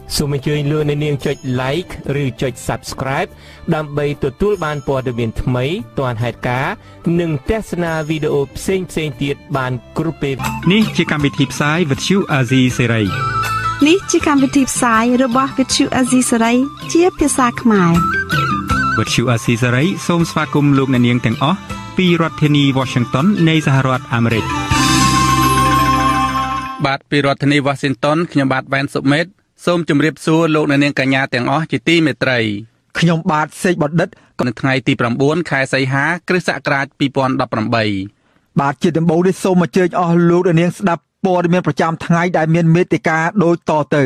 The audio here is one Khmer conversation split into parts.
សូមអញ្ជើញលោកអ្នកនាងចុច like ឬចុច subscribe ដើម្បីទទួលបានព័ត៌មានថ្មីទាន់ហេតុការណ៍និងទស្សនាវីដេអូផ្សេងៗទៀតបានគ្រប់ពេលនេះជាកម្មវិធីផ្សាយ Vuthu Azizi Serai នេះជាកម្មវិធីផ្សាយរបស់ Vuthu Azizi Serai ជាភាសាខ្មែរ Vuthu Azizi Serai សូមស្វាគមន៍លោកអ្នកនាងទាំងអស់ពីរដ្ឋធានី Washington នៃសហរដ្ឋអាមេរិកបាទពីរដ្ឋធានី Washington ខ្ញុំបាទវ៉ែនសុមេតសូមជម្រាបសួរលោកអ្នកនាងកញ្ញាទាំងអស់ជាទីមេត្រីខ្ញុំបាទសេកបណ្ឌិតនៅថ្ងៃទី9ខែសីហាគ្រិស្តសករាជ2018 បាទជាដំបូងនេះសូមអញ្ជើញអស់លោកអ្នកនាងស្ដាប់ព័ត៌មានប្រចាំថ្ងៃដែលមានមេតិការដូចតទៅ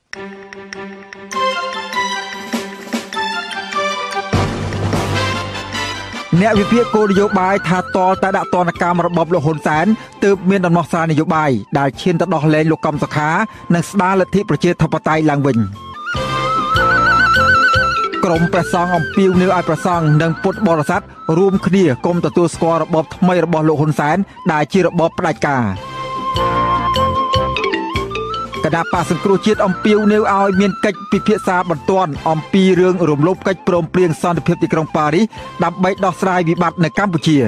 អ្នកវិភាគគោលនយោបាយថាតតែដាក់ទណ្ឌកម្មរបបលោកហ៊ុនសែនទើបមានដំណោះស្រាយនយោបាយដែលឈានទៅដោះលែងលោកកឹមសុខានិងស្ដារលទ្ធិប្រជាធិបតេយ្យឡើងវិញក្រមព្រះសង្ឃអំពាវនាវឲ្យព្រះសង្ឃនិងពុទ្ធបរិស័ទរួមគ្នាកុំទទួលស្គាល់របបថ្មីរបស់លោកហ៊ុនសែនដែលជារបបផ្ដាច់ការគណៈបក្សសង្គ្រោះជាតិអំពាវនាវឲ្យមានកិច្ចពិភាក្សាបន្ទាន់អំពីរឿងរំលោភកិច្ចព្រមព្រៀងសន្តិភាពទីក្រុងប៉ារីសដើម្បីដោះស្រាយវិបត្តិនៅកម្ពុជា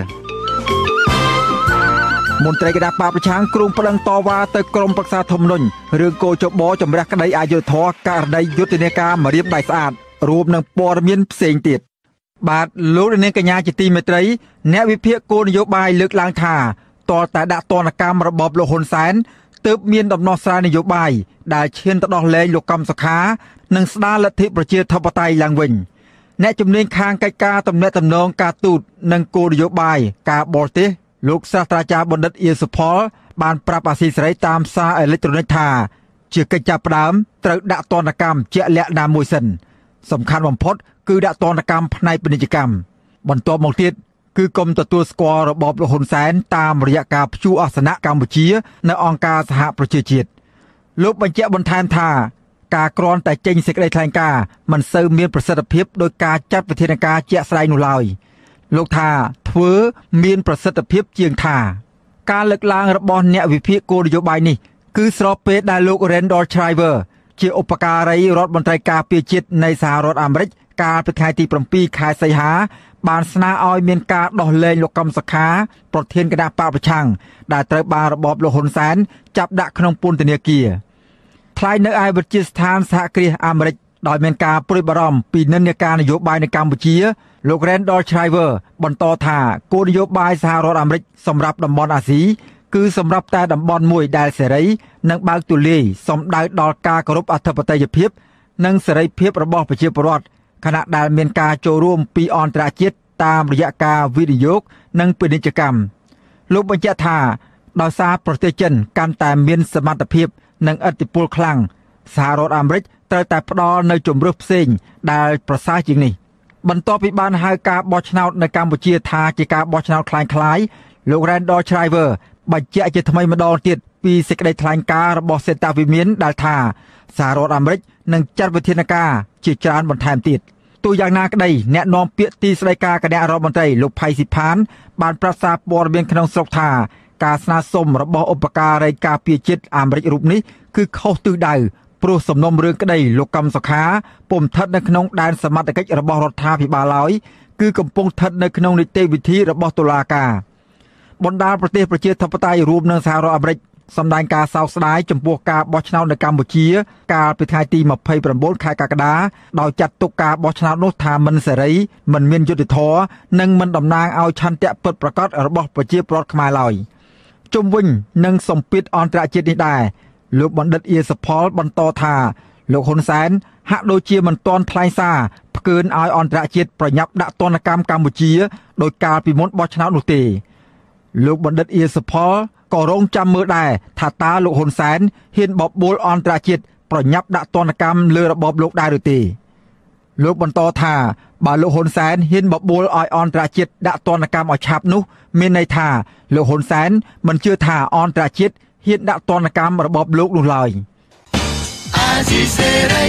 មន្ត្រីគណៈបកប្រឆាំងគ្រងប្តឹងតវ៉ាទៅក្រមប្រឹក្សាធម្មនុញ្ញរឿងកោចបជំរះក្តីអយុធធរករណីយុទ្ធនាការម្រាមដៃស្អាតរួមនឹងព័ត៌មានផ្សេងទៀតបាទលោកនាងកញ្ញាជាទីមេត្រីអ្នកវិភាគគោលនយោបាយលើកឡើងថាតើតែដាក់ទណ្ឌកម្មរបបលោកហ៊ុនសែនទើបមានដំណោះស្រាយនយោបាយដែលឈានទៅដោះលែងលោកកឹមសុខានិងស្ដារលទ្ធិប្រជាធិបតេយ្យឡើងវិញអ្នកជំនាញខាងកិច្ចការទំនាក់ទំនងការទូតនិងគោលនយោបាយការបរទេសលោកសាស្ត្រាចារ្យបណ្ឌិតអៀសុផលបានប្រាប់អាស៊ីសេរីតាមសារអេឡិចត្រូនិកថាជាកិច្ចចាប់ផ្ដើមត្រូវដាក់ទណ្ឌកម្មជាក់លាក់ណាមួយសិនសំខាន់បំផុតគឺដាក់ទណ្ឌកម្មផ្នែកពាណិជ្ជកម្មបន្ទាប់មកទៀតគឺគុំទទួលស្គាល់របបលោកហ៊ុនសែនតាមរយៈការព្យួរអាសនៈកម្ពុជានៅអង្គការសហប្រជាជាតិលោកបញ្ជាក់បន្ថែមថាការគ្រាន់តែចេញសេចក្តីថ្លែងការណ៍មិនសូវមានប្រសិទ្ធភាពដោយការចាត់វិធានការជាក់ស្ដែងនោះឡើយលោកថាធ្វើមានប្រសិទ្ធភាពជាងថាការលើកឡើងរបស់អ្នកវិភាគគោលនយោបាយនេះគឺស្របពេលដែលលោក Randall Shriver ជាឧបការីរដ្ឋមន្ត្រីការពារជាតិនៃសហរដ្ឋអាមេរិកកាលពីថ្ងៃទី7ខែសីហាបានស្នើឲ្យមានការដោះលែងលោកកឹមសុខាប្រធានគណៈបកប្រឆាំងដែលត្រូវបានរបបលោកហ៊ុនសែនចាប់ដាក់ក្នុងពន្ធនាគារថ្លែងនៅឯវិទ្យាស្ថានសហគ្រាសអាមេរិកដោយមានការព្រួយបារម្ភពីនិន្នាការនយោបាយនៅកម្ពុជាលោក Randall Shriver បន្តថាគោលនយោបាយសហរដ្ឋអាមេរិកសម្រាប់តំបន់អាស៊ីគឺសម្រាប់តែតំបន់មួយដែលសេរីនិងបើកទូលាយសំដៅដល់ការគោរពអធិបតេយ្យភាពនិងសេរីភាពរបស់ប្រជាពលរដ្ឋខណៈដែលមានការចូលរួមពីអន្តរជាតិតាមរយៈការវិនិយោគនិងពាណិជ្ជកម្មលោកបញ្ជាក់ថាដោយសារប្រទេសចិនកាន់តែមានសមត្ថភាពនិងឥទ្ធិពលខ្លាំងសហរដ្ឋអាមេរិកត្រូវតែផ្ដល់នូវជំរើសផ្សេងដែលប្រសើរជាងនេះបន្ទាប់ពីបានហៅការបោះឆ្នោតនៅកម្ពុជាថាជាការបោះឆ្នោតคล้ายៗលោក Randall Shriver បញ្ជាក់ជាថ្មីម្ដងទៀតពីសេចក្តីថ្លែងការណ៍របស់សេតាវិមានដែលថាសហរដ្ឋអាមេរិកនឹងចាត់វិធានការជាច្រើនបន្ថែមទៀតទោះយ៉ាងណាក្តីអ្នកនាំពាក្យទីស្តីការគណៈរដ្ឋមន្ត្រីលោកផៃស៊ីផានបានប្រាប់សារព័ត៌មានក្នុងស្រុកថាការស្នើសុំរបស់ឧបការីការពារជាតិអាមេរិករូបនេះគឺខុសទិសដៅព្រោះសំណុំរឿងក្តីលោកកឹមសុខាពុំស្ថិតនៅក្នុងដែនសមត្ថកិច្ចរបស់រដ្ឋាភិបាលឡើយគឺកំពុងស្ថិតនៅក្នុងនីតិវិធីរបស់តុលាការបណ្ដាប្រទេសប្រជាធិបតេយ្យរួមនឹងសហរដ្ឋអាមេរិកសម្ដែងការសោកស្ដាយចំពោះការបោះឆ្នោតនៅកម្ពុជាកាលពីថ្ងៃទី29ខែកក្កដាដោយចាត់ទុកការបោះឆ្នោតនោះថាមិនសេរីមិនមានយុត្តិធម៌និងមិនតំណាងឲ្យឆន្ទៈពិតប្រាកដរបស់ប្រជាពលរដ្ឋខ្មែរឡើយជុំវិញនឹងសម្ពាធអន្តរជាតិនេះដែរលោកបណ្ឌិតអៀសផលបន្តថាលោកហ៊ុនសែនហាក់ដូចជាមិនទាន់ថ្លែងសារផ្កើនឲ្យអន្តរជាតិប្រញាប់ដាក់ទណ្ឌកម្មកម្ពុជាដោយកាលពីមុនបោះឆ្នោតនោះទេលោកបណ្ឌិតអៀសផលក៏រងចាំមើលដែរថាតើលោកហ៊ុនសែនហ៊ានបបួលអន្តរជាតិប្រញាប់ដាក់ទណ្ឌកម្មលើរបបលោកដែរឬទេលោកបន្តថាបើលោកហ៊ុនសែនហ៊ានបបួលឲ្យអន្តរជាតិដាក់ទណ្ឌកម្មឲ្យឆាប់នោះមានន័យថាលោកហ៊ុនសែនមិនជឿថាអន្តរជាតិហ៊ានដាក់ទណ្ឌកម្មរបបលោកនោះឡើយ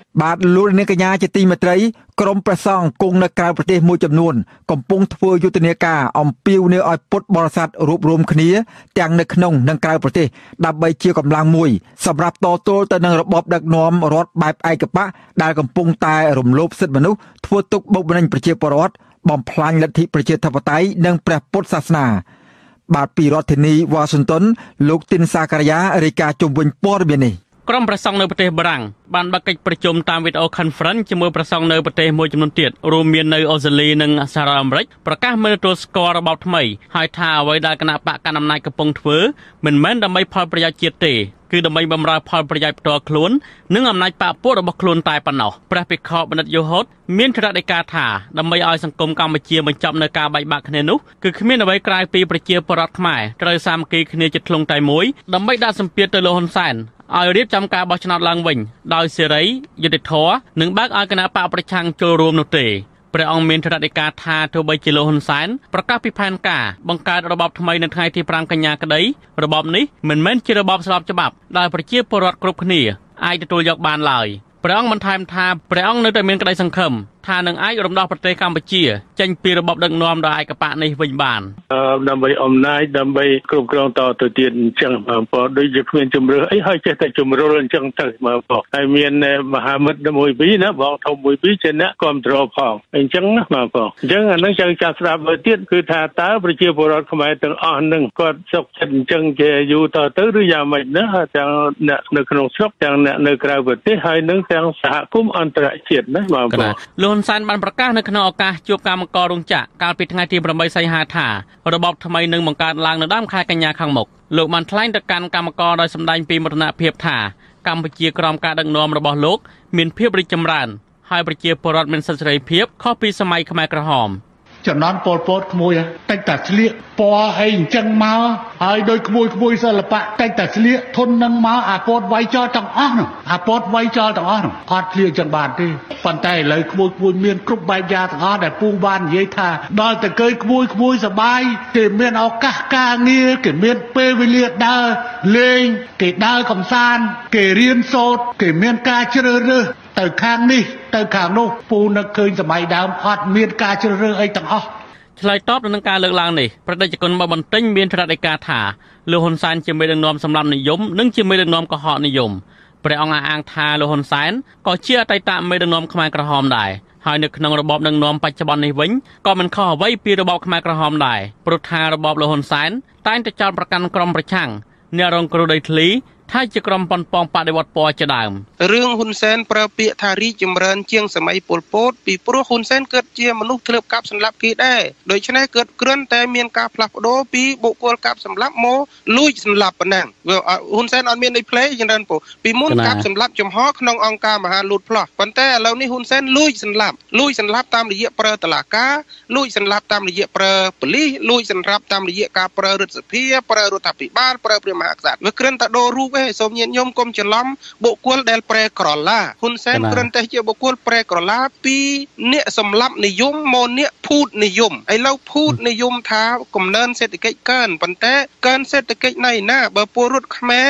បាទលោកនាងកញ្ញាជាទីមេត្រីក្រមព្រះសង្ឃគង់នៅក្រៅប្រទេសមួយចំនួនកំពុងធ្វើយុទ្ធនាការអំពាវនាវឲ្យពុទ្ធបរិស័ទរួបរวมគ្នាទាំងនៅក្នុងនិងក្រៅប្រទេសដើម្បីជាកម្លាំងមួយសម្រាប់តទល់ទៅនឹងរបបដឹកនាំរដ្ឋបែបឯកបកដែលកំពុងតែរំលោភសិទ្ធិមនុស្សធ្វើទុកបុកម្នេញប្រជាពលរដ្ឋបំផ្លាញលទ្ធិប្រជាធិបតេយ្យនិងព្រះពុទ្ធសាសនាបាទពីរដ្ឋធានីវ៉ាស៊ីនតោនលោកទីនសាការីយ៉ារាយការណ៍ជុំវិញព័ត៌មាននេះក្រុមព្រះសង្ឃនៅប្រទេសបារាំងបានបើកកិច្ចប្រជុំតាមវីដេអូ conference ជាមួយព្រះសង្ឃនៅប្រទេសមួយចំនួនទៀតរួមមាននៅអូស្ត្រាលីនិងសហរដ្ឋអាមេរិកប្រកាសមិនទទួលស្គាល់របបថ្មីហើយថាអ្វីដែលគណៈបកកណ្ដាលអំណាចកំពុងធ្វើមិនមែនដើម្បីផលប្រយោជន៍ជាតិទេគឺដើម្បីបម្រើផលប្រយោជន៍ផ្ទាល់ខ្លួននិងអំណាចបកពួករបស់ខ្លួនតែប៉ុណ្ណោះព្រះភិក្ខុបណ្ឌិតយូហូតមានថ្នាក់ដឹកការថាដើម្បីឲ្យសង្គមកម្ពុជាបញ្ចប់នៅការបែកបាក់គ្នានោះគឺគ្មានអ្វីក្រៅពីប្រជាពលរដ្ឋខ្មែរត្រូវសាមគ្គីគ្នាជាធ្លុងតែមួយដើម្បីដាក់សម្ពាធទៅលើហ៊ុនសែនឲ្យរៀបចំការបោះឆ្នោតឡើងវិញដោយសេរីយុត្តិធម៌និងបើកឲ្យគណៈបកប្រឆាំងចូលរួមនោះទេព្រះអង្គមានថ្នាក់ដឹកការថាទោះបីជាលោកហ៊ុនសែនប្រកាសពីផែនការបង្កើតរបបថ្មីនៅថ្ងៃទី5កញ្ញាក្តីរបបនេះមិនមែនជារបបស្របច្បាប់ដែលប្រជាពលរដ្ឋគ្រប់គ្នាអាចទទួលយកបានឡើយព្រះអង្គបន្ថែមថាព្រះអង្គនៅតែមានក្តីសង្ឃឹមថានឹងអាចរំដោះប្រទេសកម្ពុជាចេញពីរបបដឹកនាំដោយឯកបកនេះវិញបានដើម្បីអំណាចដើម្បីគ្រប់គ្រងតទៅទៀតអញ្ចឹងបងប្អូនដូចជាគ្មានជំរឿអីហើយចេះតែជំរុលអញ្ចឹងទៅបងប្អូនហើយមានមហាមិត្តមួយពីរណាបងធំមួយពីរជាអ្នកគ្រប់គ្រងផងអញ្ចឹងណាបងប្អូនអញ្ចឹងអានឹងចង់ចាស់ស្ដាប់ទៅទៀតគឺថាតើប្រជាពលរដ្ឋខ្មែរទាំងអស់នឹងគាត់សុខចិត្តអញ្ចឹងជាយូរទៅឬយ៉ាងម៉េចណាទាំងអ្នកនៅក្នុងស្រុកទាំងអ្នកនៅក្រៅប្រទេសហើយនឹងទាំងសហគមន៍អន្តរជាតិណាបងប្អូនលោកហ៊ុនសែនបានប្រកាសនៅក្នុងឱកាសជួបកម្មកររោងចក្រកាលពីថ្ងៃទី8សីហាថារបបថ្មីនឹងបង្កើតឡើងនៅដើមខែកញ្ញាខាងមុខលោកបានថ្លែងទៅកាន់កម្មករដោយសម្ដែងពីមោទនភាពថាកម្ពុជាក្រោមការដឹកនាំរបស់លោកមានភាពរីកចម្រើនហើយប្រជាពលរដ្ឋមានសិទ្ធិសេរីភាពខុសពីសម័យខ្មែរក្រហមចំណន់ពលពតក្មួយតិចតែស្លៀកពណ៌អីអញ្ចឹងមកហើយដោយក្មួយសិល្បៈតិចតែស្លៀកធុននឹងមកអាពតវាយចោលទាំងអស់នោះអាពតវាយចោលទាំងអស់នោះអត់ស្លៀកចឹងបានទេប៉ុន្តែឥឡូវក្មួយមានគ្រប់បែបយ៉ាងទាំងអស់ដែលពូបាននិយាយថាដល់តែគេក្មួយសបាយគេមានឱកាសការងារគេមានពេលវេលាដើរលេងគេដើរកំសាន្តគេរៀនសូត្រគេមានការជ្រើសរើសទៅខាងនេះទៅខាងនោះពូនឹកឃើញសម័យដើមអត់មានការជ្រើសរើសអីទាំងអស់ឆ្លើយតបទៅនឹងការលើកឡើងនេះប្រតិជនមកបន្ទិញមានថ្នាក់ដឹកការថាលោកហ៊ុនសែនជាមេដឹកនាំសម្រាប់និយមនិងជាមេដឹកនាំកុហកនិយមព្រះអង្គអះអាងថាលោកហ៊ុនសែនក៏ជាអតីតមេដឹកនាំខ្មែរក្រហមដែរហើយនៅក្នុងរបបដឹកនាំបច្ចុប្បន្ននេះវិញក៏មិនខុសអ្វីពីរបបខ្មែរក្រហមដែរព្រោះថារបបលោកហ៊ុនសែនតែងតែចោទប្រកាន់ក្រុមប្រឆាំងអ្នករងគ្រោះដីធ្លីថាជាក្រុមប៉ុនប៉ងបដិវត្តពណ៌ជាដើមរឿងហ៊ុនសែនប្រើពាក្យថារីកចម្រើនជាងសម័យប៉ុលពតពីព្រោះហ៊ុនសែនកើតជាមនុស្សក្លើបកាប់សម្លាប់គេដែរដូច្នេះកើតគ្រាន់តែមានការផ្លាស់ប្ដូរពីបុគ្គលកាប់សម្លាប់មកលួចសម្លាប់ប៉ុណ្ណឹងហ៊ុនសែនអត់មាននៃផ្លេយ៉ាងណាពីមុនកាប់សម្លាប់ចំហក្នុងអង្គការមហាលូតផ្លោះប៉ុន្តែឥឡូវនេះហ៊ុនសែនលួចសម្លាប់តាមរយៈប្រើតឡាការលួចសម្លាប់តាមរយៈប្រើប៉ូលីសលួចសម្លាប់តាមរយៈការប្រើរដ្ឋសភាប្រើរដ្ឋាភិបាលប្រើព្រះមហាក្សត្រវាគ្រាន់តែដូររូបសូមញាតិញោមកុំច្រឡំបុគ្គលដែលប្រែក្រឡាហ៊ុនសែនគ្រាន់តែជាបុគ្គលប្រែក្រឡាពីអ្នកសម្លាប់និយមមកអ្នកភូតនិយមឥឡូវភូតនិយមថាកំណើនសេដ្ឋកិច្ចកើនប៉ុន្តែកើនសេដ្ឋកិច្ចណៃណាបើពលរដ្ឋខ្មែរ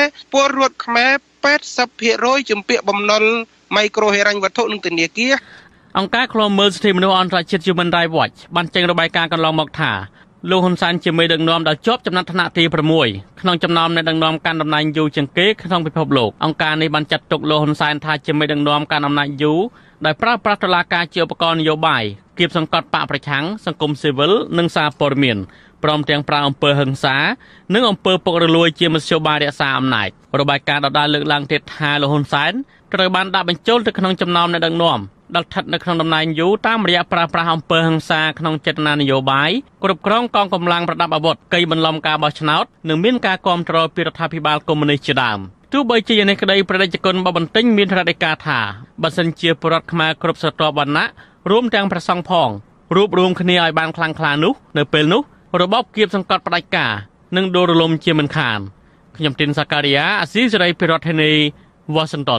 80% ជំពាក់បំណុលមីក្រូហិរញ្ញវត្ថុនិងធនាគារអង្គការឃ្លាំមើលសិទ្ធិមនុស្សអន្តរជាតិ Human Rights Watch បានចេញរបាយការណ៍កន្លងមកថាលោកហ៊ុនសែនជាមេដឹកនាំដែលជាប់ចំណាត់ថ្នាក់ទី6ក្នុងចំណោមអ្នកដឹកនាំកាន់តំណែងយូរជាងគេក្នុងពិភពលោកអង្គការនេះបានចាត់ទុកលោកហ៊ុនសែនថាជាមេដឹកនាំកាន់តំណែងយូរដែលប្រើប្រាស់តុលាការជាឧបករណ៍នយោបាយគៀបសង្កត់បកប្រឆាំងសង្គមស៊ីវិលនិងសារព័ត៌មានព្រមទាំងប្រើអំពើហិង្សានិងអំពើពុករលួយជាមធ្យោបាយរក្សាអំណាចរបាយការណ៍ដដែលលើកឡើងទៀតថាលោកហ៊ុនសែនត្រូវបានដាក់បញ្ចូលទៅក្នុងចំណោមអ្នកដឹកនាំដែលស្ថិតនៅក្នុងតំណែងយូរតាមរយៈប្រើប្រាស់អំពើហិង្សាក្នុងចេតនានយោបាយគ្រប់គ្រងកងកម្លាំងប្រដាប់អាវុធកេរបន្លំការបោះឆ្នោតនិងមានការគាំទ្រពីរដ្ឋាភិបាលកុម្មុយនីសជាដើមទោះបីជាយ៉ាងនេះក្តីប្រជាជនបបន្ទិញមានថ្នាក់ដឹកការថាបើសិនជាពលរដ្ឋខ្មែរគ្រប់ស្រទាប់វណ្ណៈរួមទាំងព្រះសង្ឃផងរួបរวมគ្នាឲ្យបានខ្លាំងក្លានោះនៅពេលនោះរបបគៀបសង្កត់ផ្ដាច់ការនឹងដួលរលំជាមិនខានខ្ញុំទីនសាការីយ៉ាអាស៊ីសេរីពីរដ្ឋធានី Washington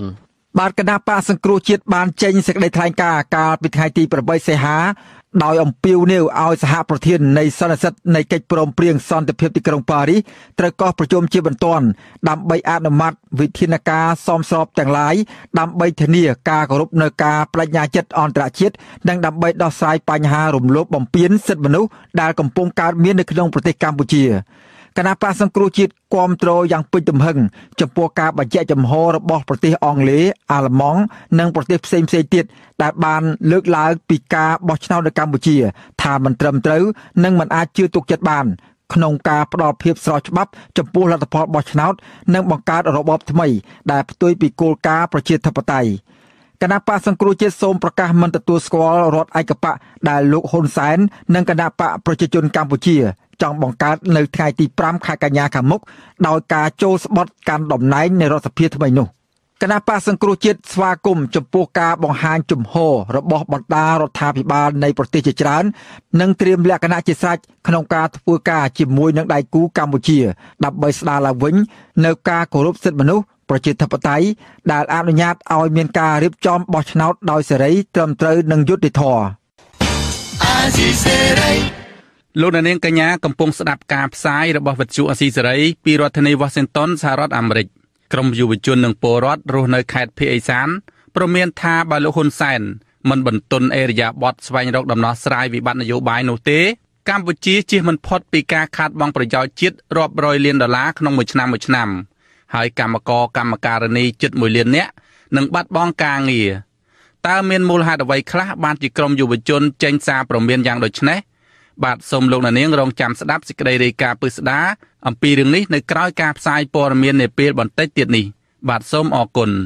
បាទគណៈបកសង្គ្រោះជាតិបានចេញសេចក្តីថ្លែងការណ៍កាលពីថ្ងៃទី8សីហាដោយអំពាវនាវឲ្យសហប្រធាននៃសន្និសីទនៃកិច្ចព្រមព្រៀងសន្តិភាពទីក្រុងប៉ារីសត្រូវកោះប្រជុំជាបន្ទាន់ដើម្បីអនុម័តវិធានការសមស្របទាំងឡាយដើម្បីធានាការគោរពនៅការបដិញ្ញាចិត្តអន្តរជាតិនិងដើម្បីដោះស្រាយបញ្ហារំលោភបំពានសិទ្ធិមនុស្សដែលកំពុងកើតមាននៅក្នុងប្រទេសកម្ពុជាគណៈបកសង្គ្រោះជាតិគាំទ្រយ៉ាងពេញទំហឹងចំពោះការបញ្ជាក់ចំហរបស់ប្រទេសអង់គ្លេសអាល្លឺម៉ង់និងប្រទេសផ្សេងៗទៀតដែលបានលើកឡើងពីការបោះឆ្នោតនៅកម្ពុជាថាមិនត្រឹមត្រូវនិងមិនអាចជឿទុកចិត្តបានក្នុងការផ្ដល់ភាពស្របច្បាប់ចំពោះលទ្ធផលបោះឆ្នោតនិងបង្កើតរបបថ្មីដែលផ្ទុយពីគោលការណ៍ប្រជាធិបតេយ្យគណៈបកសង្គ្រោះជាតិសូមប្រកាសមិនទទួលស្គាល់រដ្ឋឯកបកដែលលោកហ៊ុនសែននិងគណៈបកប្រជាជនកម្ពុជាចង់បង្កើតនៅថ្ងៃទី5ខែកញ្ញាខាងមុខដោយការចូលស្បត់កាន់តំណែងនៃរដ្ឋសភាថ្មីនោះគណៈបកសង្គ្រោះជាតិស្វាគមន៍ចំពោះការបង្ហាញជំហររបស់បណ្ដារដ្ឋាភិបាលនៃប្រទេសជាច្រើននិងត្រៀមលក្ខណៈជាស្រេចក្នុងការធ្វើការជាមួយនឹងដៃគូកម្ពុជាដើម្បីស្ដារឡើងវិញនៅការគោរពសិទ្ធិមនុស្សប្រជាធិបតេយ្យដែលអនុញ្ញាតឲ្យមានការរៀបចំបោះឆ្នោតដោយសេរីត្រឹមត្រូវនិងយុត្តិធម៌លោកនាងកញ្ញាកំពុងស្ដាប់ការផ្សាយរបស់វិទ្យុអស៊ីសេរីពីរដ្ឋធានី Washington សហរដ្ឋអាមេរិកក្រុមយុវជននិងពលរដ្ឋរស់នៅខេត្តភៀកអេសានព្រមានថាបើលោកហ៊ុនសែនមិនបន្ទន់អេរយាប័តស្វែងរកដំណោះស្រាយវិបត្តិនយោបាយនោះទេកម្ពុជាជៀសមិនផុតពីការខាតបង់ប្រយោជន៍ជាតិរាប់រយលានដុល្លារក្នុងមួយឆ្នាំហើយកម្មការិនីជិត1លាននាក់នឹងបាត់បង់ការងារតើមានមូលហេតុអ្វីខ្លះបានជាក្រុមយុវជនចេញសារព្រមានយ៉ាងដូចនេះបាទសូមលោកនាងរងចាំស្ដាប់សេចក្តីរាយការណ៍ពិស្ដារអំពីរឿងនេះនៅក្រៅការផ្សាយព័ត៌មាននាពេលបន្តិចទៀតនេះបាទសូមអរគុណ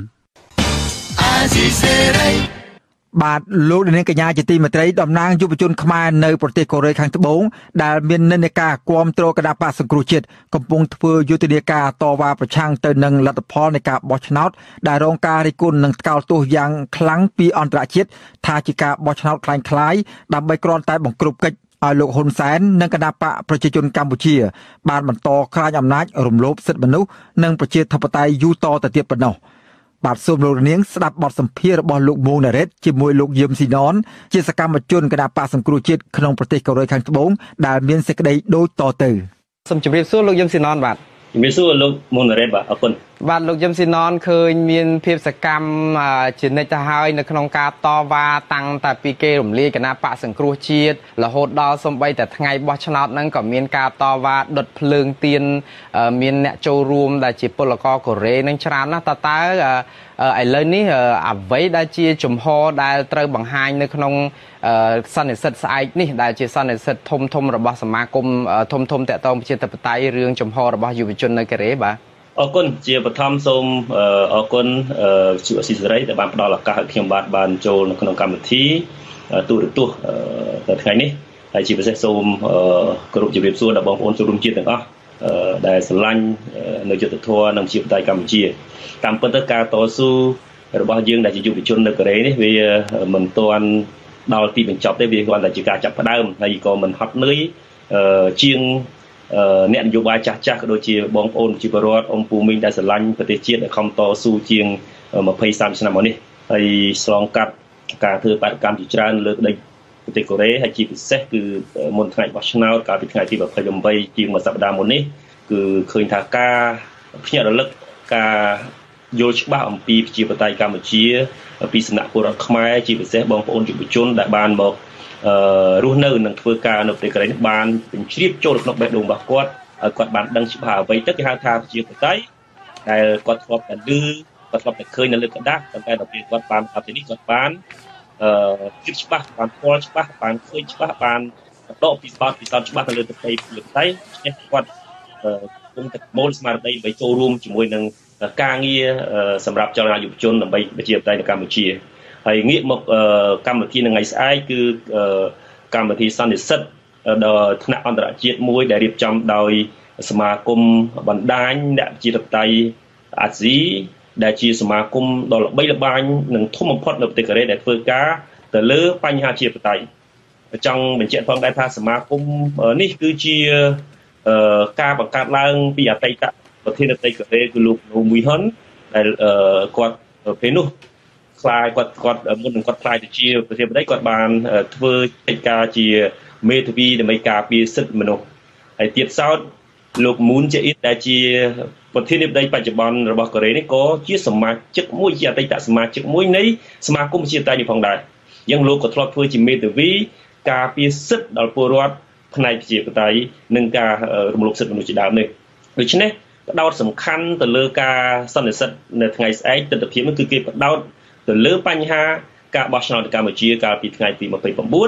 បាទលោកនាងកញ្ញាជាទីមេត្រីតំណាងយុវជនខ្មែរនៅប្រទេសកូរ៉េខាងត្បូងដែលមាននិន្នាការគាំទ្រគណៈបកសង្គ្រោះជាតិកំពុងធ្វើយុទ្ធនាការតវ៉ាប្រឆាំងទៅនឹងលទ្ធផលនៃការបោះឆ្នោតដែលរងការរិះគន់និងថ្កោលទោសយ៉ាងខ្លាំងពីអន្តរជាតិថាជាការបោះឆ្នោតคล้ายៗដើម្បីគ្រាន់តែបង្ក្រប់កិច្ចឲ្យលោកហ៊ុនសែននិងគណបកប្រជាជនកម្ពុជាបានបន្តក្រាញអំណាចរំលោភសិទ្ធិមនុស្សនិងប្រជាធិបតេយ្យយូរតទៅទៀតប៉ុណ្ណោះបាទសូមលោកនាងស្ដាប់បទសម្ភាសន៍របស់លោកម៉ូណារ៉េតជាមួយលោកយឹមស៊ីណនជាសកម្មជនគណបកសង្គ្រោះជាតិក្នុងប្រទេសកូរ៉េខាងត្បូងដែលមានសេចក្តីដូចតទៅសូមជម្រាបសួរលោកយឹមស៊ីណនបាទជំរាបសួរលោកម៉ូណារ៉េតបាទអរគុណបាទលោកយឹមស៊ីណនឃើញមានភាពសកម្មជានិច្ចទៅហើយនៅក្នុងការតវ៉ាតាំងតែពីគេរំលាយគណៈបកសង្គ្រោះជាតិរហូតដល់សូម្បីតែថ្ងៃបោះឆ្នោតហ្នឹងក៏មានការតវ៉ាដុតភ្លើងទៀនមានអ្នកចូលរួមដែលជាពលករកូរ៉េនឹងច្រើនណាស់តើឥឡូវនេះអ្វីដែលជាជំហរដែលត្រូវបង្ហាញនៅក្នុងសន្និសីទស្អែកនេះដែលជាសន្និសីទធំរបស់សមាគមធំតាក់ទងប្រជាធិបតេយ្យរឿងជំហររបស់យុវជននៅកូរ៉េបាទអរគុណជាបឋមសូមអរគុណជាអស៊ីសេរីដែលបានផ្ដល់ឱកាសឲ្យខ្ញុំបានចូលនៅក្នុងកម្មវិធីទូរទស្សន៍នៅថ្ងៃនេះហើយជាពិសេសសូមគោរពជម្រាបសួរដល់បងប្អូនចូលរួមជាតិទាំងអស់ដែលស្រឡាញ់នៅយុត្តិធម៌និងប្រជាធិបតេយ្យកម្ពុជាតាមពិតទៅការតស៊ូរបស់យើងដែលជាយុវជននៅកូរ៉េនេះវាមិនទាន់ដល់ទីបញ្ចប់ទេវាគ្រាន់តែជាការចាប់ផ្ដើមហើយក៏មិនហត់នឿយជាងអ្នកនយោបាយចាស់ក៏ដូចជាបងប្អូនប្រជាពលរដ្ឋអង្គពូមីងដែលស្រឡាញ់ប្រទេសជាតិដែលខំតស៊ូជាង20-30 ឆ្នាំមកនេះហើយឆ្លងកាត់ការធ្វើបាតកម្មជាច្រើនលើកដីប្រទេសកូរ៉េហើយជាពិសេសគឺមុនថ្ងៃបោះឆ្នោតកាលពីថ្ងៃទី28ជាងមួយសប្តាហ៍មុននេះគឺឃើញថាការភ្ញាក់រលឹកការយល់ច្បាស់អំពីប្រជាធិបតេយ្យកម្ពុជាពីសំណាក់ពលរដ្ឋខ្មែរជាពិសេសបងប្អូនយុវជនដែលបានមករស់នៅនិងធ្វើការនៅប្រទេសកូរ៉េនេះបានបញ្ជ្រាបចូលក្នុងបេះដូងរបស់គាត់ឲ្យគាត់បានដឹងច្បាស់អ្វីទៅគេហៅថាប្រជាធិបតេយ្យដែលគាត់ធ្លាប់តែឮគាត់ធ្លាប់តែឃើញនៅលើกระดาษតែដល់ពេលគាត់បានដល់ទីនេះគាត់បានជិតច្បាស់បានស្គាល់ច្បាស់បានឃើញច្បាស់បានដកពីស្បត់ពីសោតច្បាស់ទៅលើប្រទេសប្រជាធិបតេយ្យនេះគាត់គង់តែមូលស្មារតីដើម្បីចូលរួមជាមួយនឹងការងារសម្រាប់ចលនាយុវជនដើម្បីប្រជាធិបតេយ្យនៅកម្ពុជាហើយងាកមកកម្មវិធីនៅថ្ងៃស្អែកគឺកម្មវិធីសន្និសីទដល់ថ្នាក់អន្តរជាតិមួយដែលរៀបចំដោយសមាគមបណ្ដាញអ្នកប្រជាធិបតេយ្យអាស៊ីដែលជាសមាគមដ៏ល្បីល្បាញនិងធំបំផុតនៅប្រទេសកូរ៉េដែលធ្វើការទៅលើបញ្ហាប្រជាធិបតេយ្យចង់បញ្ជាក់ផងដែរថាសមាគមនេះគឺជាការបង្កើតឡើងពីអតីតប្រធានាធិបតីកូរ៉េគឺលោកនូមីហ៊ុនដែលគាត់ពេលនោះខ្លាយគាត់មុននឹងគាត់ខ្លាយទៅជាប្រធានាធិបតីគាត់បានធ្វើកិច្ចការជាមេធាវីដើម្បីការពារសិទ្ធិមនុស្សហើយទៀតសោតលោកមូនជាអ៊ីតដែលជាប្រធានាធិបតីបច្ចុប្បន្នរបស់កូរ៉េនេះក៏ជាសមាជិកមួយជាអតីតសមាជិកមួយនៃសមាគមប្រជាធិបតេយ្យនេះផងដែរអញ្ចឹងលោកក៏ធ្លាប់ធ្វើជាមេធាវីការពារសិទ្ធិដល់ពលរដ្ឋផ្នែកប្រជាធិបតេយ្យនិងការរំលោភសិទ្ធិមនុស្សជាដើមនេះដូច្នេះផ្ដោតសំខាន់ទៅលើការសន្និសីទនៅថ្ងៃស្អែកទស្សនវិជ្ជានោះគឺគេផ្ដោតទៅលើបញ្ហាការបោះឆ្នោតនៅកម្ពុជាកាលពីថ្ងៃទី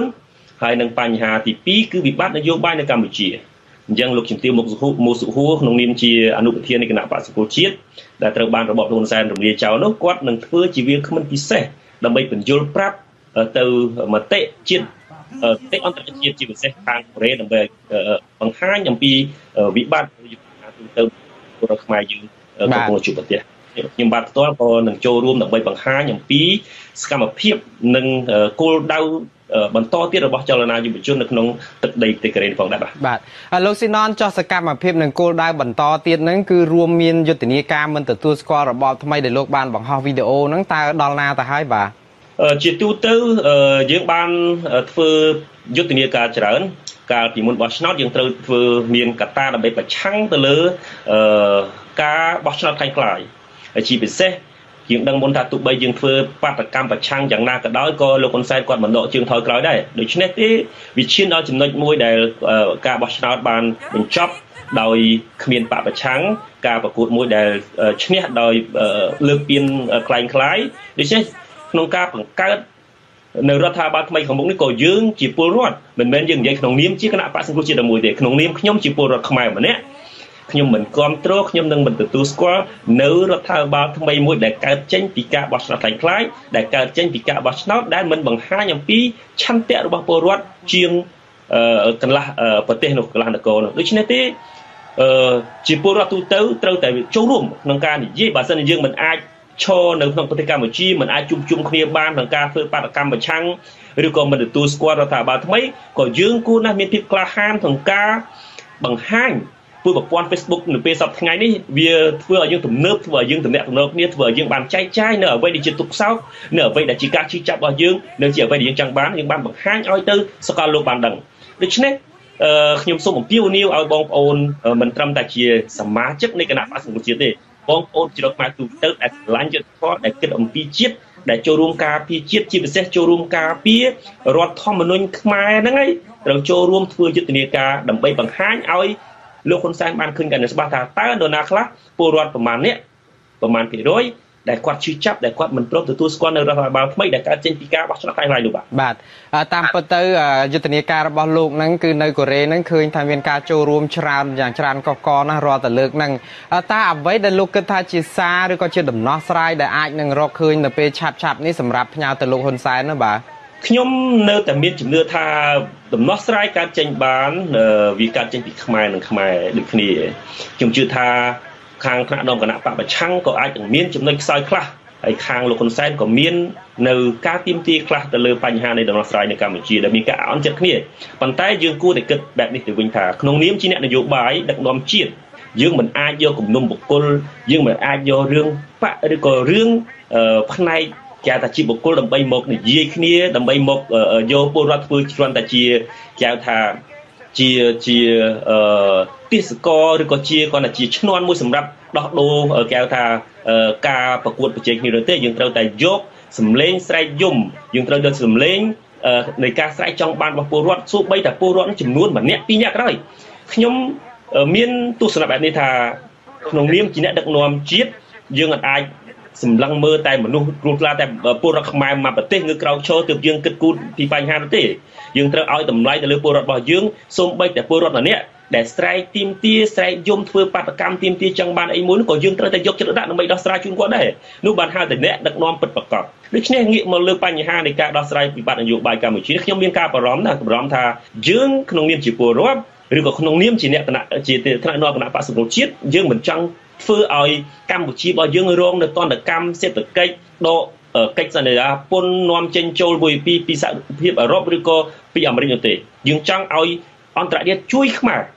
29ហើយនិងបញ្ហាទី2គឺវិបត្តិនយោបាយនៅកម្ពុជាអញ្ចឹងលោកជំទាវមុខសុហួរក្នុងនាមជាអនុប្រធាននៃគណៈបក្សសង្គ្រោះជាតិដែលត្រូវបានរបបហ៊ុនសែនរំលាយចោលនោះគាត់នឹងធ្វើជាវាគ្មិនពិសេសដើម្បីបញ្យល់ប្រាប់ទៅមតិជាតិទេអន្តរជាតិជាពិសេសខាងកូរ៉េដើម្បីបង្ហាញអំពីវិបត្តិយុទ្ធសាស្ត្រទៅពលរដ្ឋខ្មែរយើងកំពុងជួបប្រទះខ្ញុំបាទផ្ទាល់ក៏នឹងចូលរួមដើម្បីបង្ហាញអំពីសកម្មភាពនិងគោលដៅបន្តទៀតរបស់ចលនាយុវជននៅក្នុងទឹកដីប្រទេសកូរ៉េផងដែរបាទលោកស៊ីណនចោះសកម្មភាពនិងគោលដៅបន្តទៀតហ្នឹងគឺរួមមានយុទ្ធនាការមិនទទួលស្គាល់របបថ្មីដែលលោកបានបង្ហោះវីដេអូហ្នឹងតើដល់ណាទៅហើយបាទជាទូទៅយើងបានធ្វើយុទ្ធនាការច្រើនកាលពីមុនបោះឆ្នោតយើងត្រូវធ្វើមានកត្តាដើម្បីប្រឆាំងទៅលើការបោះឆ្នោតខ្លាំងខ្លាយហើយជាពិសេសយើងដឹងមុនថាទោះបីយើងធ្វើបាតកម្មប្រឆាំងយ៉ាងណាក៏ដោយក៏លោកហ៊ុនសែនគាត់មិនដកជើងថយក្រោយដែរដូច្នេះទេវាឈានដល់ចំណុចមួយដែលការបោះឆ្នោតបានបញ្ចប់ដោយគ្មានបកប្រឆាំងការប្រកួតមួយដែលឈ្នះដោយលើកពានខ្លាំងខ្លាយដូច្នេះក្នុងការបង្កើតនៅរដ្ឋាភិបាលថ្មីខាងមុខនេះក៏យើងជាពលរដ្ឋមិនមែនយើងនិយាយក្នុងនាមជាគណៈបក្សសង្គ្រោះជាតិតែមួយទេក្នុងនាមខ្ញុំជាពលរដ្ឋខ្មែរម្នាក់ខ្ញុំមិនគ្រប់គ្រងខ្ញុំនឹងមិនទទួលស្គាល់នៅរដ្ឋាភិបាលថ្មីមួយដែលកើតចេញពីការបោះឆ្នោតខ្លាំងៗដែលកើតចេញពីការបោះឆ្នោតដែលមិនបង្ហាញអំពីឆន្ទៈរបស់ពលរដ្ឋជាងកន្លះប្រទេសនោះកន្លះនគរនោះដូច្នេះទេជាពលរដ្ឋទូទៅត្រូវតែចូលរួមក្នុងការនិយាយបើសិនជាយើងមិនអាចឈរនៅក្នុងប្រទេសកម្ពុជាមិនអាចជុំគ្នាបានក្នុងការធ្វើបាតកម្មប្រឆាំងឬក៏មិនទទួលស្គាល់រដ្ឋាភិបាលថ្មីក៏យើងគួរណាស់មានភាពក្លាហានក្នុងការបង្ហាញព្រោះប្រព័ន្ធ Facebook នៅពេលសប្តាហ៍ថ្ងៃនេះវាធ្វើឲ្យយើងទំនើបធ្វើឲ្យយើងទំនាក់ទំនងគ្នាធ្វើឲ្យយើងបានចែកចាយនៅអ្វីដែលជាទុកសោកនៅអ្វីដែលជាការជឿចាប់របស់យើងនៅជាអ្វីដែលយើងចង់បានយើងបានបង្ហាញឲ្យទៅសកលលោកបានដឹងដូច្នេះខ្ញុំសូមអំពាវនាវឲ្យបងប្អូនមិនត្រឹមតែជាសមាជិកនៃគណៈបក្សសង្គ្រោះជាតិទេបងប្អូនជារដ្ឋខ្មែរទូទៅដែលឆ្លាញ់យុទ្ធធម៌ដែលគិតអំពីជាតិដែលចូលរួមការពារជាតិជាពិសេសចូលរួមការពាររដ្ឋធម្មនុញ្ញខ្មែរហ្នឹងហើយត្រូវចូលរួមធ្វើយុទ្ធនាការដើម្បីបង្ហាញឲ្យលោកហ៊ុនសែនបានឃើញកាន់តែច្បាស់ថាតើនរណាខ្លះពលរដ្ឋប្រមាណអ្នកប្រមាណភាគរយដែលគាត់ជឿចាប់ដែលគាត់មិនព្រមទទួលស្គាល់នៅរដ្ឋាភិបាលថ្មីដែលកើតចេញពីការបោះឆ្នោតខ្លាំងៗនោះបាទតាមពិតទៅយុទ្ធនាការរបស់លោកហ្នឹងគឺនៅកូរ៉េហ្នឹងឃើញថាមានការចូលរួមច្រើនយ៉ាងច្រើនកកកណាស់រាល់តែលើកហ្នឹងតើអ្វីដែលលោកគិតថាជាសារឬក៏ជាដំណោះស្រាយដែលអាចនឹងរកឃើញនៅពេលឆាប់នេះសម្រាប់ផ្ញើទៅលោកហ៊ុនសែនណាបាទខ្ញុំនៅតែមានជំនឿថាដំណោះស្រាយកើតចេញបានវាកើតចេញពីខ្មែរនិងខ្មែរដូចគ្នាខ្ញុំជឿថាខាងថ្នាក់នាំគណៈបកប្រឆាំងក៏អាចនឹងមានចំណុចខ្សោយខ្លះហើយខាងលោកហ៊ុនសែនក៏មាននៅការទាមទារខ្លះទៅលើបញ្ហានៃដំណោះស្រាយនៅកម្ពុជាដែលមានការអន់ចិត្តគ្នាប៉ុន្តែយើងគួរតែគិតបែបនេះទៅវិញថាក្នុងនាមជាអ្នកនយោបាយដឹកនាំជាតិយើងមិនអាចយកគំនុំបុគ្គលយើងមិនអាចយករឿងបកឬក៏រឿងផ្នែកគេថាជាបុគ្គលដើម្បីមកនិយាយគ្នាដើម្បីមកយកពលរដ្ឋធ្វើគ្រាន់តែជាគេថាជាទេសកលឬក៏ជាគាត់ថាជាឈ្នន់មួយសម្រាប់ដោះដូរគេថាការប្រកួតប្រជែងគ្នានោះទេយើងត្រូវតែយកសម្លេងស្រែកយំយើងត្រូវយកសម្លេងនៃការស្រែកចង់បានរបស់ពលរដ្ឋសូម្បីតែពលរដ្ឋចំនួន1នាក់2នាក់ក៏ដោយខ្ញុំមានទស្សនៈបែបនេះថាក្នុងនាមជាអ្នកដឹកនាំជាតិយើងអាចសម្លឹងមើលតែមនុស្សគ្រួសារតែពលរដ្ឋខ្មែរមួយប្រទេសងើបក្រោកឈរទើបយើងគិតគូរពីបញ្ហានោះទេយើងត្រូវឲ្យតម្លៃទៅលើពលរដ្ឋរបស់យើងសូម្បីតែពលរដ្ឋម្នាក់ដែលស្រែកទាមទារស្រែកយំធ្វើបាតកម្មទាមទារចង់បានអីមួយនោះក៏យើងត្រូវតែយកចិត្តដាក់ដើម្បីដោះស្រាយជូនគាត់ដែរនោះបានហៅតែអ្នកដឹកនាំពិតប្រាកដដូច្នេះងាកមកលើបញ្ហានៃការដោះស្រាយវិបត្តិនយោបាយកម្ពុជាខ្ញុំមានការបារម្ភណាស់បារម្ភថាយើងក្នុងនាមជាពលរដ្ឋឬក៏ក្នុងនាមជាអ្នកគណៈជាថ្នាក់នាំគណៈបក្សសង្គ្រោះជាតិយើងមិនចង់ធ្វើឲ្យកម្ពុជារបស់យើងរងនៅទណ្ឌកម្មសេដ្ឋកិច្ចដកកិច្ចសន្យាពន្ធនាំចេញចូលមួយពីសហភាពអឺរ៉ុបឬក៏ពីអាមេរិកនោះទេយើងចង់ឲ្យអន្តរជាតិជួយខ្មែរ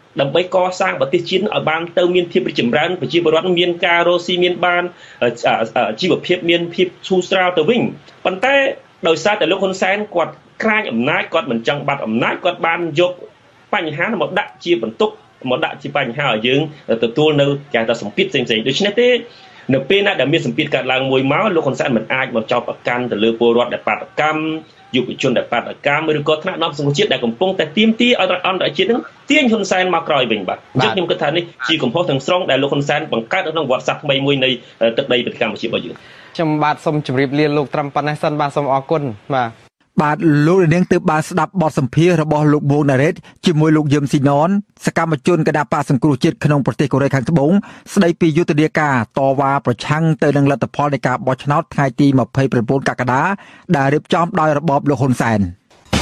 ដើម្បីកសាងប្រទេសជាតិឲ្យបានទៅមានភាពរីកចម្រើនប្រជាពលរដ្ឋមានការរស់ស៊ីមានបានជីវភាពមានភាពឈូស្រាលទៅវិញប៉ុន្តែដោយសារតែលោកហ៊ុនសែនគាត់ក្រាញអំណាចគាត់មិនចង់បាត់អំណាចគាត់បានយកបញ្ហាមកដាក់ជាបន្ទុកមកដាក់ជាបញ្ហាឲ្យយើងទទួលនៅយ៉ាងតែសម្ពាធផ្សេងៗដូច្នេះទេនៅពេលណាដែលមានសម្ពាធកើតឡើងមួយមកលោកហ៊ុនសែនមិនអាចមកចោទប្រកាន់ទៅលើពលរដ្ឋដែលបាតកម្មយុវជនដែលបាតកម្មឬក៏ថ្នាក់ដឹកនាំសង្គមជាតិដែលកំពុងតែទាមទារឲ្យអន្តរជាតិនឹងទាញហ៊ុនសែនមកក្រោយវិញបាទអញ្ចឹងខ្ញុំគិតថានេះជាកំហុសទាំងស្រុងដែលលោកហ៊ុនសែនបង្កើតនៅក្នុងវត្តសាស្ត្រថ្មីមួយនៃទឹកដីប្រទេសកម្ពុជារបស់យើងខ្ញុំបាទសូមជម្រាបលាលោកត្រឹមប៉ុណ្ណេះសិនបាទសូមអរគុណបាទលោកនាងទើបបានស្ដាប់បទសម្ភាសន៍របស់លោកបូណារ៉េតជាមួយលោកយឹមស៊ីណនសកម្មជនគណបកសង្គ្រោះជាតិក្នុងប្រទេសកូរ៉េខាងត្បូងស្ដីពីយុទ្ធនាការតវ៉ាប្រឆាំងទៅនឹងលទ្ធផលនៃការបោះឆ្នោតថ្ងៃទី29កក្កដាដែលរៀបចំដោយរបបលោកហ៊ុនសែន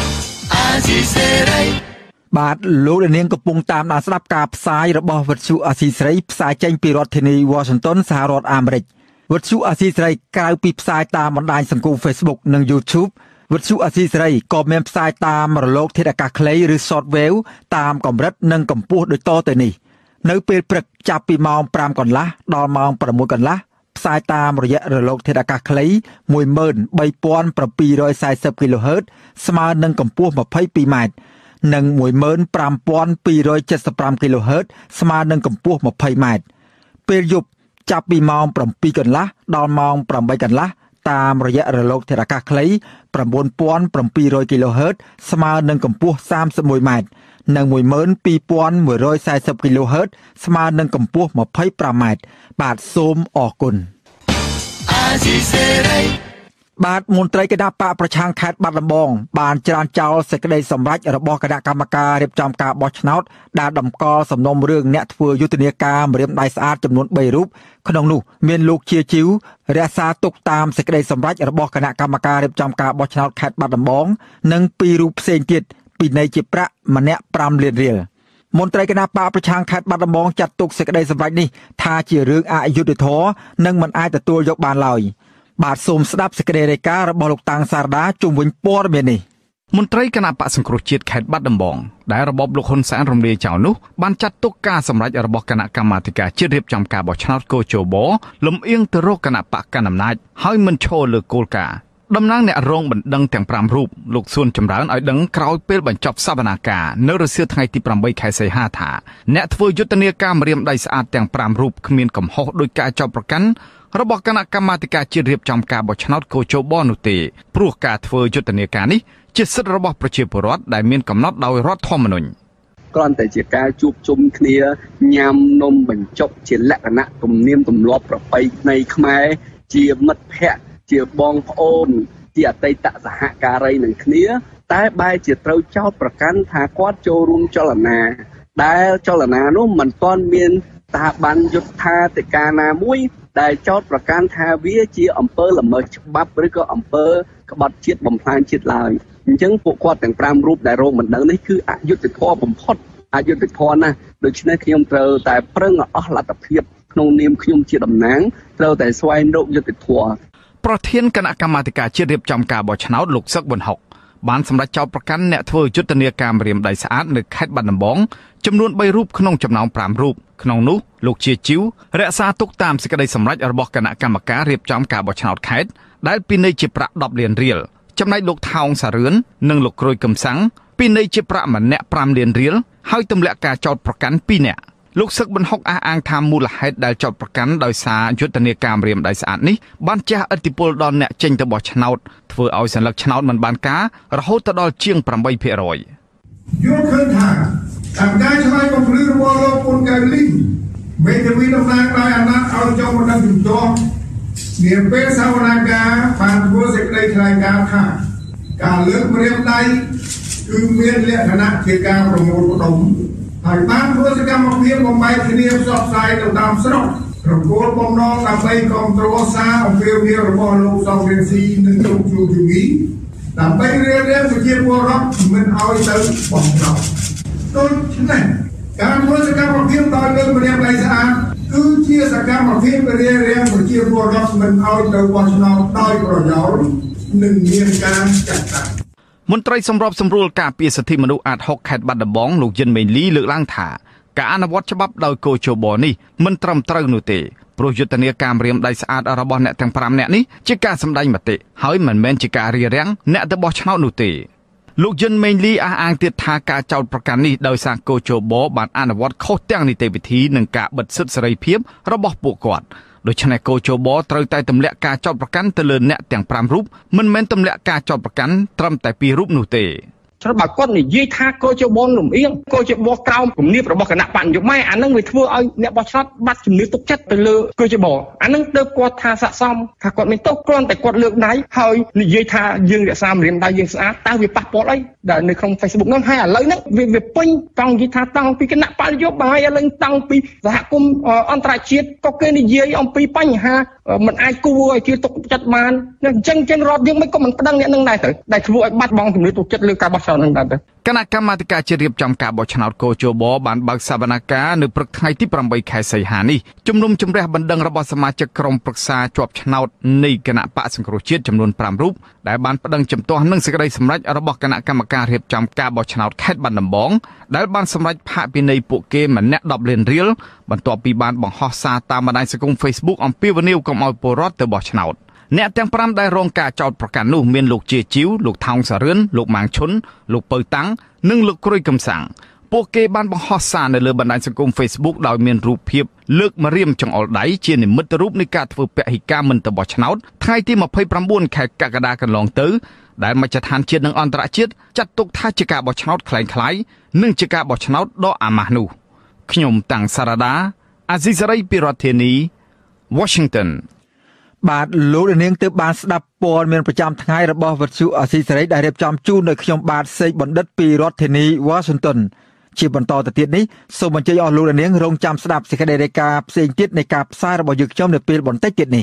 បាទលោកនាងកំពុងតាមដានស្ដាប់ការផ្សាយរបស់វិទ្យុអាស៊ីសេរីផ្សាយចេញពីរដ្ឋធានី Washington សហរដ្ឋអាមេរិកវិទ្យុអាស៊ីសេរីក្រៅពីផ្សាយតាមបណ្ដាញសង្គម Facebook និង YouTubeវិទ្យុអាស៊ីសេរីក៏មានផ្សាយតាមរលកធាតុអាកាសខ្លីឬ Shortwave តាមកម្រិតនិងកម្ពស់ដូចតទៅនេះនៅពេលព្រឹកចាប់ពីម៉ោង 5 កន្លះដល់ម៉ោង 6 កន្លះផ្សាយតាមរយៈរលកធាតុអាកាសខ្លី 13740 kHz ស្មើនឹងកម្ពស់ 22 ម៉ែត្រនិង 15275 kHz ស្មើនឹងកម្ពស់ 20 ម៉ែត្រពេលយប់ចាប់ពីម៉ោង 7 កន្លះដល់ម៉ោង 8 កន្លះតាមរយៈរលកធាតុអាកាសខ្លី 9700 kHz ស្មើនឹងកម្ពស់ 31 ម៉ែត្រនិង 12140 kHz ស្មើនឹងកម្ពស់ 25 ម៉ែត្របាទសូមអរគុណបាទមន្ត្រីគណៈបកប្រឆាំងខេត្តបាត់ដំបងបានច្រានចោលសេចក្តីសម្រេចរបស់គណៈកម្មការរៀបចំការបោះឆ្នោតដែលតម្កល់សំណុំរឿងអ្នកធ្វើយុទ្ធនាការម្រាមដៃស្អាតចំនួន3រូបក្នុងនោះមានលោកជាជីវរក្សាទុកតាមសេចក្តីសម្រេចរបស់គណៈកម្មការរៀបចំការបោះឆ្នោតខេត្តបាត់ដំបងនិង2រូបផ្សេងទៀតពីន័យជាប្រាក់ម្នាក់5លានរៀលមន្ត្រីគណៈបកប្រឆាំងខេត្តបាត់ដំបងចាត់ទុកសេចក្តីសម្រេចនេះថាជារឿងអយុត្តិធម៌និងមិនអាចទទួលយកបានឡើយបាទសូមស្ដាប់សេចក្តីរាយការណ៍របស់លោកតាំងសារដាជុំវិញព័ត៌មាននេះមន្ត្រីគណៈបកសង្គ្រោះជាតិខេត្តបាត់ដំបងដែលរបបលោកហ៊ុនសែនរំលាយចោលនោះបានចាត់ទុកការសម្រេចរបស់គណៈកម្មាធិការជាតិរៀបចំការបោះឆ្នោតកោជបលំអៀងទៅរកគណៈបកកណ្ដាលអំណាចហើយមិនឈរលើគោលការណ៍តំណាងអ្នករងបណ្ដឹងទាំង5រូបលោកសួនចម្រើនឲ្យដឹងក្រោយពេលបញ្ចប់សវនាការនៅរសៀលថ្ងៃទី8ខែសីហាថាអ្នកធ្វើយុទ្ធនាការម្រាមដៃស្អាតទាំង5រូបគ្មានកំហុសដោយការចោទប្រកាន់របស់គណៈកម្មាធិការជាតិរៀបចំការបោះឆ្នោតកោជបនោះទេព្រោះការធ្វើយុទ្ធនាការនេះជាសិទ្ធិរបស់ប្រជាពលរដ្ឋដែលមានកំណត់ដោយរដ្ឋធម្មនុញ្ញគ្រាន់តែជាការជួបជុំគ្នាញ៉ាំនំបញ្ចុកជាលក្ខណៈទំនៀមទម្លាប់ប្រពៃណីខ្មែរជាមិត្តភ័ក្តិជាបងប្អូនជាអតីតសហការីនឹងគ្នាតែបែរជាត្រូវចោទប្រកាន់ថាគាត់ចូលរួមចលនាដែលចលនានោះមិនទាន់មានស្ថាប័នយុត្ថាធិការណាមួយដែលចោទប្រកាន់ថាវាជាអំពើល្មើសច្បាប់ឬក៏អំពើក្បត់ជាតិបំផ្លាញជាតិឡើយអញ្ចឹងពួកគាត់ទាំង5រូបដែលរងបណ្ដឹងនេះគឺអយុត្តិធម៌បំផុតអយុត្តិធម៌ណាស់ដូច្នេះខ្ញុំត្រូវតែប្រឹងអស់លទ្ធភាពក្នុងនាមខ្ញុំជាតំណាងត្រូវតែស្វែងរកយុត្តិធម៌ប្រធានគណៈកម្មាធិការជាតិរៀបចំការបោះឆ្នោតលោកសឹកប៊ុនហុកបានសម្រេចចោទប្រកាន់អ្នកធ្វើយុទ្ធនាការម្រាមដៃស្អាតនៅខេត្តបាត់ដំបងចំនួន3រូបក្នុងចំណោម5រូបក្នុងនោះលោកជាជីវរក្សាទុកតាមសេចក្តីសម្រេចរបស់គណៈកម្មការរៀបចំការបោះឆ្នោតខេត្តដែលពីន័យជាប្រាក់10លានរៀលចំណែកលោកថោងសារឿននិងលោកក្រួយកំសាំងពីន័យជាប្រាក់ម្នាក់5លានរៀលហើយទម្លាក់ការចោទប្រកាន់2នាក់លោកសឹកប៊ុនហុកអះអាងថាមូលហេតុដែលចោទប្រកាន់ដោយសារយុទ្ធនាការម្រាមដៃស្អាតនេះបានជះឥទ្ធិពលដល់អ្នកចេញទៅបោះឆ្នោតធ្វើឲ្យសញ្ញាឆ្នោតមិនបានការរហូតទៅដល់ជាង 8% យល់ឃើញថាតាមការឆ្លើយបំភ្លឺរបស់លោកពូនកែវលីងមេធាវីតំណាងដោយអាណត្តិឲ្យចុះមកដល់ជំទាស់នាពេលសវនាការបានធ្វើសេចក្តីថ្លែងការណ៍ថាការលើកម្រាមដៃគឺមានលក្ខណៈជាការប្រមូលផ្ដុំហើយបានធ្វើសកម្មភាពបំបែកគ្នាផ្សព្វផ្សាយទៅតាមស្រុករំពោលបំណងដើម្បីគ្រប់គ្រងសារអំពាវនាវរបស់លោកសំរៀងស៊ីនិងលោកជួជងីដើម្បីរៀបរៀងប្រជាពលរដ្ឋមិនឲ្យទៅបោះឆ្នោតដូច្នេះការធ្វើសកម្មភាពដោយលើកម្រាមដៃស្អាតគឺជាសកម្មភាពរៀបរៀងប្រជាពលរដ្ឋមិនឲ្យទៅបោះឆ្នោតដោយប្រយោជន៍និងមានការចាត់តាំងមន្ត្រីសម្របសម្រួលការពារសិទ្ធិមនុស្សអាត6ខេត្តបាត់ដំបងលោកយិនមេងលីលើកឡើងថាការអនុវត្តច្បាប់ដោយកោជបនេះមិនត្រឹមត្រូវនោះទេព្រោះយុទ្ធនាការម្រាមដៃស្អាតរបស់អ្នកទាំង5នាក់នេះជាការសម្ដែងមតិហើយមិនមែនជាការរារាំងអ្នកទៅបោះឆ្នោតនោះទេលោកយិនមេងលីអះអាងទៀតថាការចោទប្រកាន់នេះដោយសារកោជបបានអនុវត្តខុសទាំងនីតិវិធីនិងការបិទសិទ្ធិសេរីភាពរបស់ពួកគាត់ដូច្នេះកោជបត្រូវតែទម្លាក់ការចោទប្រកាន់ទៅលើអ្នកទាំង5រូបមិនមែនទម្លាក់ការចោទប្រកាន់ត្រឹមតែ2រូបនោះទេច្រើនបើគាត់និយាយថាកោជបលំអៀងកោជបក្រោមគំនាបរបស់គណៈបញ្ញយុម៉ែអានឹងវាធ្វើឲ្យអ្នកបោះឆ្នោតបាត់ជំនឿទុកចិត្តទៅលើកោជបអានឹងទៅគាត់ថាស័ក្តិសមថាគាត់មានទោសគ្រាន់តែគាត់លើកដៃហើយនិយាយថាយើងរក្សាម្រាមដៃយើងស្អាតតើវាប៉ះពាល់អីដែលនៅក្នុង Facebook ហ្នឹងហើយឥឡូវហ្នឹងវាពេញតង់និយាយថាតង់ពីគណៈបញ្ញយុបាយឥឡូវតង់ពីសហគមន៍អន្តរជាតិក៏គេនិយាយអំពីបញ្ហាមិនអាចគួរឲ្យជឿទុកចិត្តបានអញ្ចឹងរដ្ឋយើងមិនក៏មិនប្តឹងអ្នកនឹងដែរទៅដែលធ្វើឲ្យបាត់បង់ជំនឿទុកចិត្តលើការបោះឆ្នោតនឹងដែរទៅគណៈកម្មាធិការជាតិរៀបចំការបោះឆ្នោតកោជបបានបើកសវនកម្មនៅព្រឹកថ្ងៃទី8ខែសីហានេះជំនុំជម្រះបណ្ដឹងរបស់សមាជិកក្រុមប្រឹក្សាជាប់ឆ្នោតនៃគណៈបកសង្គ្រោះជាតិចំនួន5រូបដែលបានប្តឹងជំទាស់នឹងសេចក្តីសម្រេចរបស់គណៈកម្មការរៀបចំការបោះឆ្នោតខេត្តបាត់ដំបងដែលបានសម្រេចផាកពិន័យពួកគេម្នាក់10លានរៀលបន្ទាប់ពីបានបង្ហោះសារតាមបណ្ដាញសង្គម Facebook អំពាវនាវកុំឲ្យពលរដ្ឋទៅបោះឆ្នោតអ្នកទាំង5ដែលរងការចោទប្រកាន់នោះមានលោកជាជីវលោកថោងសារឿនលោកម៉ាងឈុនលោកពៅតាំងនិងលោកក្រួយកំសាំងពួកគេបានបង្ហោះសារនៅលើបណ្ដាញសង្គម Facebook ដោយមានរូបភាពលើកម្រាមចង្អុលដៃជានិមិត្តរូបនៃការធ្វើពហិការមិនទៅបោះឆ្នោតថ្ងៃទី29ខែកក្កដាកន្លងទៅដែលមជ្ឈដ្ឋានជាតិនិងអន្តរជាតិចាត់ទុកថាជាការបោះឆ្នោតคล้ายៗនិងជាការបោះឆ្នោតដ៏អាម៉ាស់នោះខ្ញុំតាំងសារ៉ាដាអាស៊ីសេរីពីរដ្ឋធានី Washington បាទលោកនាងទើបបានស្ដាប់ព័ត៌មានប្រចាំថ្ងៃរបស់វិទ្យុអាស៊ីសេរីដែលរៀបចំជូនដោយខ្ញុំបាទសេកបណ្ឌិតពីរដ្ឋធានី Washington ជាបន្តទៅទៀតនេះសូមអញ្ជើញអស់លោកនាងរងចាំស្ដាប់សេចក្តីរាយការណ៍ផ្សេងទៀតនៃការផ្សាយរបស់យើងខ្ញុំនៅពេលបន្តិចទៀតនេះ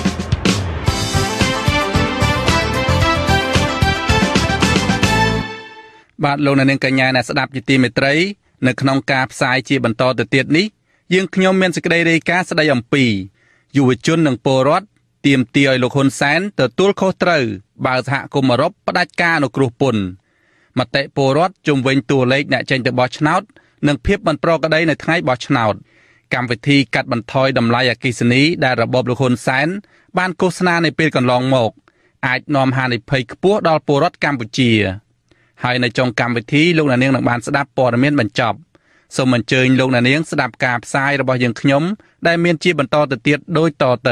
បាទលោកនាងកញ្ញាអ្នកស្ដាប់ជាទីមេត្រីនៅក្នុងការផ្សាយជាបន្តទៅទៀតនេះយើងខ្ញុំមានសេចក្តីរាយការណ៍ស្ដីអំពីយុវជននិងពលរដ្ឋទាមទារឲ្យលោកហ៊ុនសែនទទួលខុសត្រូវបើសហគមន៍អឺរ៉ុបផ្ដាច់ការអនុគ្រោះពន្ធមតិពលរដ្ឋជុំវិញតួលេខអ្នកចេញទៅបោះឆ្នោតនិងភាពមិនប្រក្រតីនៅថ្ងៃបោះឆ្នោតកម្មវិធីកាត់បន្ថយតម្លៃអគ្គិសនីដែលរបបលោកហ៊ុនសែនបានឃោសនានៅពេលកន្លងមកអាចនាំហានិភ័យខ្ពស់ដល់ពលរដ្ឋកម្ពុជាហើយនៅចុងកម្មវិធីលោកអ្នកនាងនឹងបានស្ដាប់ព័ត៌មានបញ្ចប់សូមអញ្ជើញលោកអ្នកនាងស្ដាប់ការផ្សាយរបស់យើងខ្ញុំដែលមានជាបន្តទៅទៀតដូចតទៅ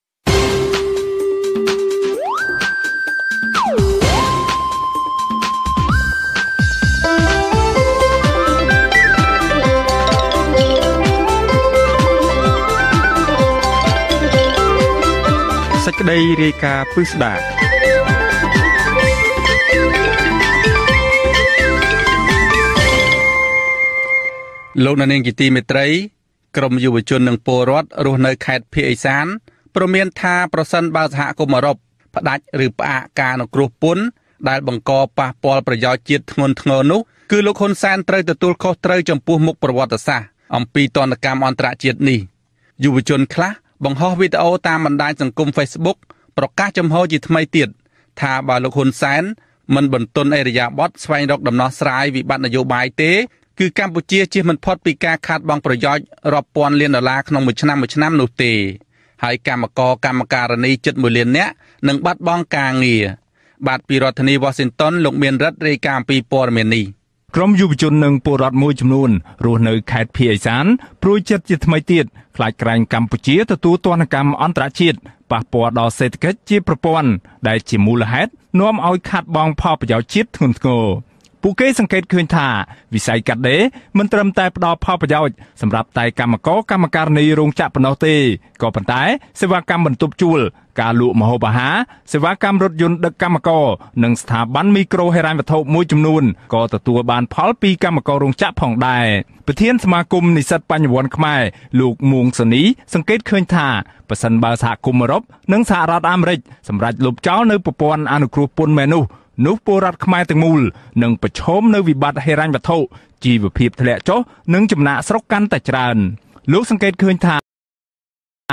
សេចក្តីរាយការណ៍ពិស្ដាលោកអ្នកនាងជាទីមេត្រីក្រមយុវជននិងពលរដ្ឋរស់នៅខេត្តភៀកឦសានព្រមានថាប្រសិនបើសហគមន៍អឺរ៉ុបផ្ដាច់ឬផ្អាកការអនុគ្រោះពន្ធដែលបង្កប៉ះពាល់ប្រយោជន៍ជាតិធ្ងន់ធ្ងរនោះគឺលោកហ៊ុនសែនត្រូវទទួលខុសត្រូវចំពោះមុខប្រវត្តិសាស្ត្រអំពីទណ្ឌកម្មអន្តរជាតិនេះយុវជនខ្លះបង្ហោះវីដេអូតាមបណ្ដាញសង្គម Facebook ប្រកាសចំហជាថ្មីទៀតថាបើលោកហ៊ុនសែនមិនបន្ទន់អេរយាប័តស្វែងរកដំណោះស្រាយវិបត្តិនយោបាយទេគឺកម្ពុជាជៀសមិនផុតពីការខាតបង់ប្រយោជន៍រាប់ពាន់លានដុល្លារក្នុងមួយឆ្នាំនោះទេហើយកម្មការនីជិត1លាននាក់នឹងបាត់បង់ការងារបាទពីរដ្ឋធានី Washington លោកមានរិទ្ធរាយការណ៍ពីព័ត៌មាននេះក្រុមយុវជននិងពលរដ្ឋមួយចំនួនរស់នៅខេត្តភៀកឦសានព្រួយចិត្តជាថ្មីទៀតខ្លាចក្រែងកម្ពុជាទទួលទណ្ឌកម្មអន្តរជាតិប៉ះពាល់ដល់សេដ្ឋកិច្ចជាប្រព័ន្ធដែលជាមូលហេតុនាំឲ្យខាតបង់ផលប្រយោជន៍ជាតិធ្ងន់ធ្ងរពួកគេសង្កេតឃើញថាវិស័យកាត់ដេរមិនត្រឹមតែផ្ដល់ផលប្រយោជន៍សម្រាប់តែកម្មការនីរោងចក្រប៉ុណ្ណោះទេក៏ប៉ុន្តែសេវាកម្មបន្ទប់ជួលការលក់ម្ហូបអាហារសេវាកម្មរថយន្តដឹកកម្មករនិងស្ថាប័នមីក្រូហិរញ្ញវត្ថុមួយចំនួនក៏ទទួលបានផលពីកម្មកររោងចក្រផងដែរប្រធានសមាគមនិស្សិតបញ្ញវន្តខ្មែរលោកមួងសូនីសង្កេតឃើញថាប្រសិនបើសហគមន៍អឺរ៉ុបនិងសហរដ្ឋអាមេរិកសម្រេចលុបចោលនៅប្រព័ន្ធអនុគ្រោះពន្ធមែននោះពលរដ្ឋខ្មែរទាំងមូលនឹងប្រឈមនៅវិបត្តិហិរញ្ញវត្ថុជីវភាពធ្លាក់ចុះនិងចំណាកស្រុកកាន់តែច្រើនលោកសង្កេតឃើញថា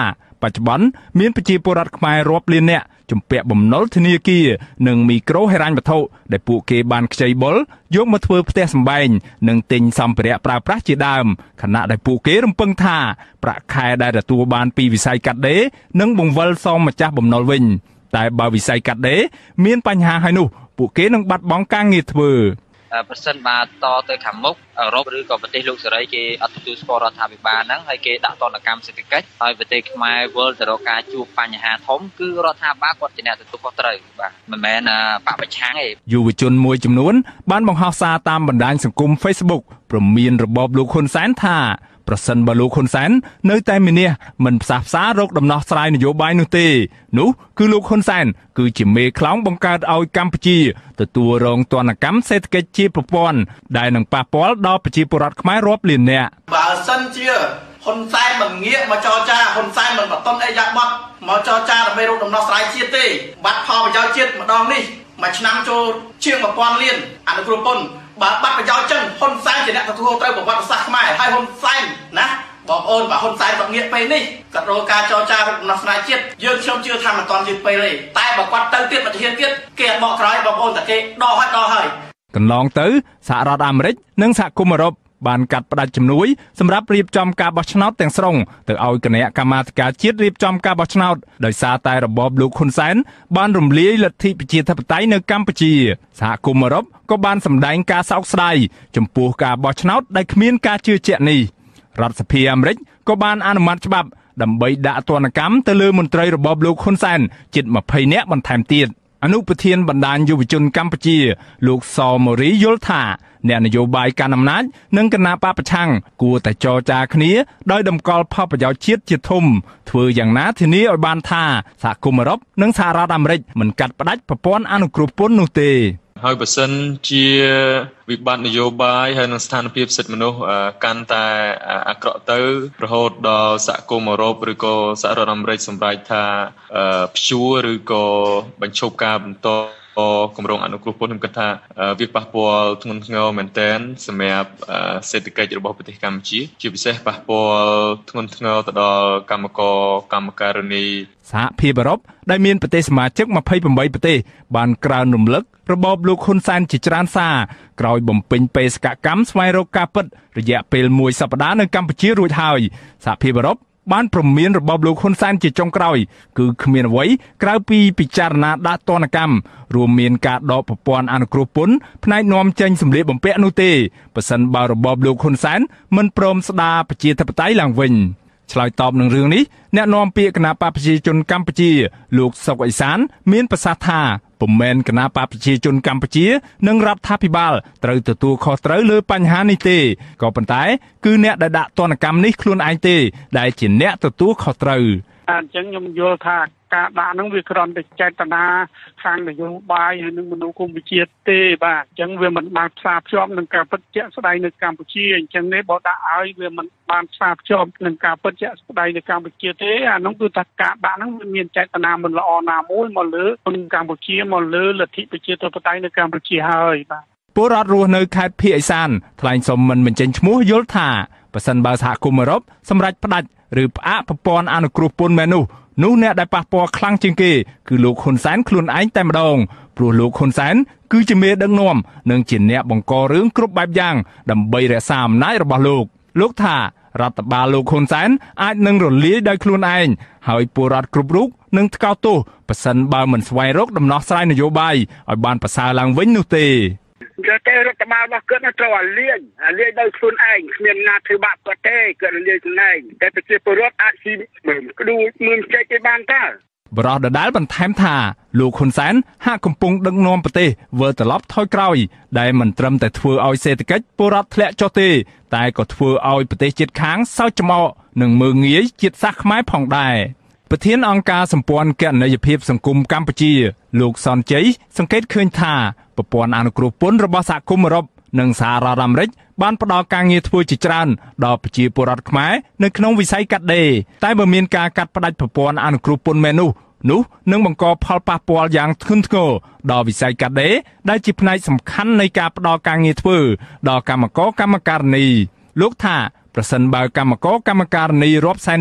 បច្ចុប្បន្នមានប្រជាពលរដ្ឋខ្មែររាប់លាននាក់ជំពាក់បំណុលធនាគារនិងមីក្រូហិរញ្ញវត្ថុដែលពួកគេបានខ្ចីបុលយកមកធ្វើផ្ទះសម្បែងនិងទិញសម្ភារៈប្រើប្រាស់ជាដើមខណៈដែលពួកគេរំពឹងថាប្រាក់ខែដែលទទួលបានពីវិស័យកាត់ដេរនឹងបង្វិលសងម្ចាស់បំណុលវិញតែបើវិស័យកាត់ដេរមានបញ្ហាហើយនោះពួកគេនឹងបាត់បង់ការងារធ្វើប្រសិនបើតទៅខាងមុខអឺរ៉ុបឬក៏ប្រទេសលោកសេរីគេអត់ទទួលស្គាល់រដ្ឋាភិបាលហ្នឹងហើយគេដាក់ទណ្ឌកម្មសេដ្ឋកិច្ចហើយប្រទេសខ្មែរវិលទៅរកការជួបបញ្ហាធំគឺរដ្ឋាភិបាលគាត់ជាអ្នកទទួលខុសត្រូវបាទមិនមែនបពប្រឆាំងទេយុវជនមួយចំនួនបានបង្ហោះសារតាមបណ្ដាញសង្គម Facebook ព្រមានរបបលោកហ៊ុនសែនថាប្រសិនបើលោកហ៊ុនសែននៅតែមានះមិនផ្សះផ្សារកដំណោះស្រាយនយោបាយនោះទេនោះគឺលោកហ៊ុនសែនគឺជាមេខ្លោងបង្កើតឲ្យកម្ពុជាទទួលរងទណ្ឌកម្មសេដ្ឋកិច្ចជាប្រព័ន្ធដែលនឹងប៉ះពាល់ដល់ប្រជាពលរដ្ឋខ្មែររាប់លាននាក់បើសិនជាហ៊ុនសែនមិនងាកមកចរចាហ៊ុនសែនមិនបតន់អីយ៉ាបត់មកចរចាដើម្បីរកដំណោះស្រាយជាតិទេបាត់ផលប្រយោជន៍ជាតិម្ដងនេះមួយឆ្នាំចូលជាង 1000 លានអនុគ្រោះពន្ធបើបាត់ប្រយោជន៍ចឹងហ៊ុនសែនជាអ្នកទទួលត្រូវប្រវត្តិសាស្ត្រខ្មែរហើយហ៊ុនសែនណាបងប្អូនបើហ៊ុនសែនគាត់ងាកពេលនេះគាត់រកការចរចារកដំណោះស្រាយជាតិយើងខ្ញុំជឿថាមិនតាន់ជាពេលទេតែបើគាត់ទៅទៀតប្រធានទៀតគេអត់បកក្រោយបងប្អូនតែគេដកហើយកន្លងទៅសហរដ្ឋអាមេរិកនិងសហគមន៍អឺរ៉ុបបានកាត់ផ្តាច់ជំនួយសម្រាប់រៀបចំការបោះឆ្នោតទាំងស្រុងទៅឲ្យគណៈកម្មាធិការជាតិរៀបចំការបោះឆ្នោតដោយសារតែរបបលោកហ៊ុនសែនបានរំលាយលទ្ធិប្រជាធិបតេយ្យនៅកម្ពុជាសហគមន៍អឺរ៉ុបក៏បានសម្ដែងការសោកស្ដាយចំពោះការបោះឆ្នោតដែលគ្មានការជឿជាក់នេះរដ្ឋសភាអាមេរិកក៏បានអនុម័តច្បាប់ដើម្បីដាក់ទណ្ឌកម្មទៅលើមន្ត្រីរបបលោកហ៊ុនសែនជិត20នាក់បន្ថែមទៀតអនុប្រធានបណ្ដាញយុវជនកម្ពុជាលោកសម៉ូរីយល់ថាអ្នកនយោបាយកាន់អំណាចនិងគណៈបកប្រឆាំងគួរតែចរចាគ្នាដោយតម្កល់ផលប្រយោជន៍ជាតិជាធំធ្វើយ៉ាងណាធានាឲ្យបានថាសហគមន៍អឺរ៉ុបនិងសហរដ្ឋអាមេរិកមិនកាត់ផ្តាច់ប្រព័ន្ធអនុគ្រោះពន្ធនោះទេហើយបើសិនជាវិបត្តិនយោបាយហើយនឹងស្ថានភាពសិទ្ធិមនុស្សកាន់តែអាក្រក់ទៅរហូតដល់សហគមន៍អឺរ៉ុបឬក៏សហរដ្ឋអាមេរិកសម្រេចថាព្យួរឬក៏បញ្ឈប់ការបន្តគម្រោងអនុគ្រោះពន្ធខ្ញុំគិតថាវាប៉ះពាល់ធ្ងន់ធ្ងរមែនទែនសម្រាប់សេដ្ឋកិច្ចរបស់ប្រទេសកម្ពុជាជាពិសេសប៉ះពាល់ធ្ងន់ធ្ងរទៅដល់កម្មករកម្មការិនីសហភាពអឺរ៉ុបដែលមានប្រទេសសមាជិក28ប្រទេសបានក្រើនរំលឹករបបលោកហ៊ុនសែនជាច្រើនសារក្រោយបំពេញបេសកកម្មស្វែងរកការពិតរយៈពេល1សប្តាហ៍នៅកម្ពុជារួចហើយសហភាពអឺរ៉ុបបានព្រមានរបបលោកហ៊ុនសែនជាចុងក្រោយគឺគ្មានអ្វីក្រៅពីពិចារណាដាក់ទណ្ឌកម្មរួមមានការដកប្រព័ន្ធអនុគ្រោះពន្ធផ្នែកនាំចេញសម្លៀកបំពាក់នោះទេបើសិនបើរបបលោកហ៊ុនសែនមិនព្រមស្ដារប្រជាធិបតេយ្យឡើងវិញឆ្លើយតបនឹងរឿងនេះអ្នកនាំពាក្យគណៈបកប្រជាជនកម្ពុជាលោកសុកអេសានមានប្រសាសន៍ថាពុំមែនគណៈបកប្រជាជនកម្ពុជានិងរដ្ឋាភិបាលត្រូវទទួលខុសត្រូវលើបញ្ហានេះទេក៏ប៉ុន្តែគឺអ្នកដែលដាក់ទណ្ឌកម្មនេះខ្លួនឯងទេដែលជាអ្នកទទួលខុសត្រូវអញ្ចឹងខ្ញុំយល់ថាការដាក់ហ្នឹងវាគ្រាន់តែចេតនាខាងនយោបាយហើយនឹងមនុស្សគុំវិជាតិទេបាទអញ្ចឹងវាមិនបានផ្សារភ្ជាប់នឹងការពិតជាក់ស្ដែងនៅកម្ពុជាអញ្ចឹងនេះបើដាក់ឲ្យវាមិនបានផ្សារភ្ជាប់នឹងការពិតជាក់ស្ដែងនៅកម្ពុជាទេអានោះគឺថាការដាក់ហ្នឹងវាមានចេតនាមិនល្អណាមួយមកលើកម្ពុជាមកលើលទ្ធិប្រជាធិបតេយ្យនៅកម្ពុជាហើយបាទពលរដ្ឋរស់នៅខេត្តភៀកឦសានថ្លែងសុំមិនបញ្ចេញឈ្មោះយល់ថាបើសិនបើសហគមន៍អឺរ៉ុបសម្រេចផ្ដាច់ឬផ្អាកប្រព័ន្ធអនុគ្រោះពន្ធមែននោះអ្នកដែលប៉ះពាល់ខ្លាំងជាងគេគឺលោកហ៊ុនសែនខ្លួនឯងតែម្ដងព្រោះលោកហ៊ុនសែនគឺជាមេដឹកនាំនិងជាអ្នកបង្ករឿងគ្រប់បែបយ៉ាងដើម្បីរក្សាអំណាចរបស់លោកថារដ្ឋបាលលោកហ៊ុនសែនអាចនឹងរលាយដោយខ្លួនឯងហើយពលរដ្ឋគ្រប់រូបនឹងថ្កោលទោសប៉ះសិនបើមិនស្វែងរកដំណោះស្រាយនយោបាយឲ្យបានប្រសើរឡើងវិញនោះទេតែរដ្ឋបាលរបស់គាត់ត្រូវឲ្យលាយដោយខ្លួនឯងគ្មានណាធ្វើបាបគាត់ទេគាត់លាយខ្លួនឯងតែប្រជាពលរដ្ឋអាចស៊ីក្ដួលមើលចេញគេបានតើបរិះដដែលបន្ថែមថាលោកហ៊ុនសែនហាក់កំពុងដឹកនាំប្រទេសវិលត្រឡប់ថយក្រោយដែលមិនត្រឹមតែធ្វើឲ្យសេដ្ឋកិច្ចពលរដ្ឋធ្លាក់ចុះទេតែក៏ធ្វើឲ្យប្រទេសជិតខាងសោកចំអកនិងមើលងាយជាតិសាសន៍ខ្មែរផងដែរប្រធានអង្គការសម្ព័ន្ធគណនេយ្យភាពសង្គមកម្ពុជាលោកសនជ័យសង្កេតឃើញថាប្រព័ន្ធអនុគ្រោះពន្ធរបស់សហគមន៍អឺរ៉ុបនិងសហរដ្ឋអាមេរិកបានផ្ដល់ការងារធ្វើជាច្រើនដល់ប្រជាពលរដ្ឋខ្មែរនៅក្នុងវិស័យកាត់ដេរតែបើមានការកាត់ផ្តាច់ប្រព័ន្ធអនុគ្រោះពន្ធមែននោះនឹងបង្កផលប៉ះពាល់យ៉ាងធ្ងន់ធ្ងរដល់វិស័យកាត់ដេរដែលជាផ្នែកសំខាន់នៃការផ្ដល់ការងារធ្វើដល់កម្មករកម្មការិនីលោកថាប្រសិនបើកម្មករកម្មការិនីរាប់សែននាក់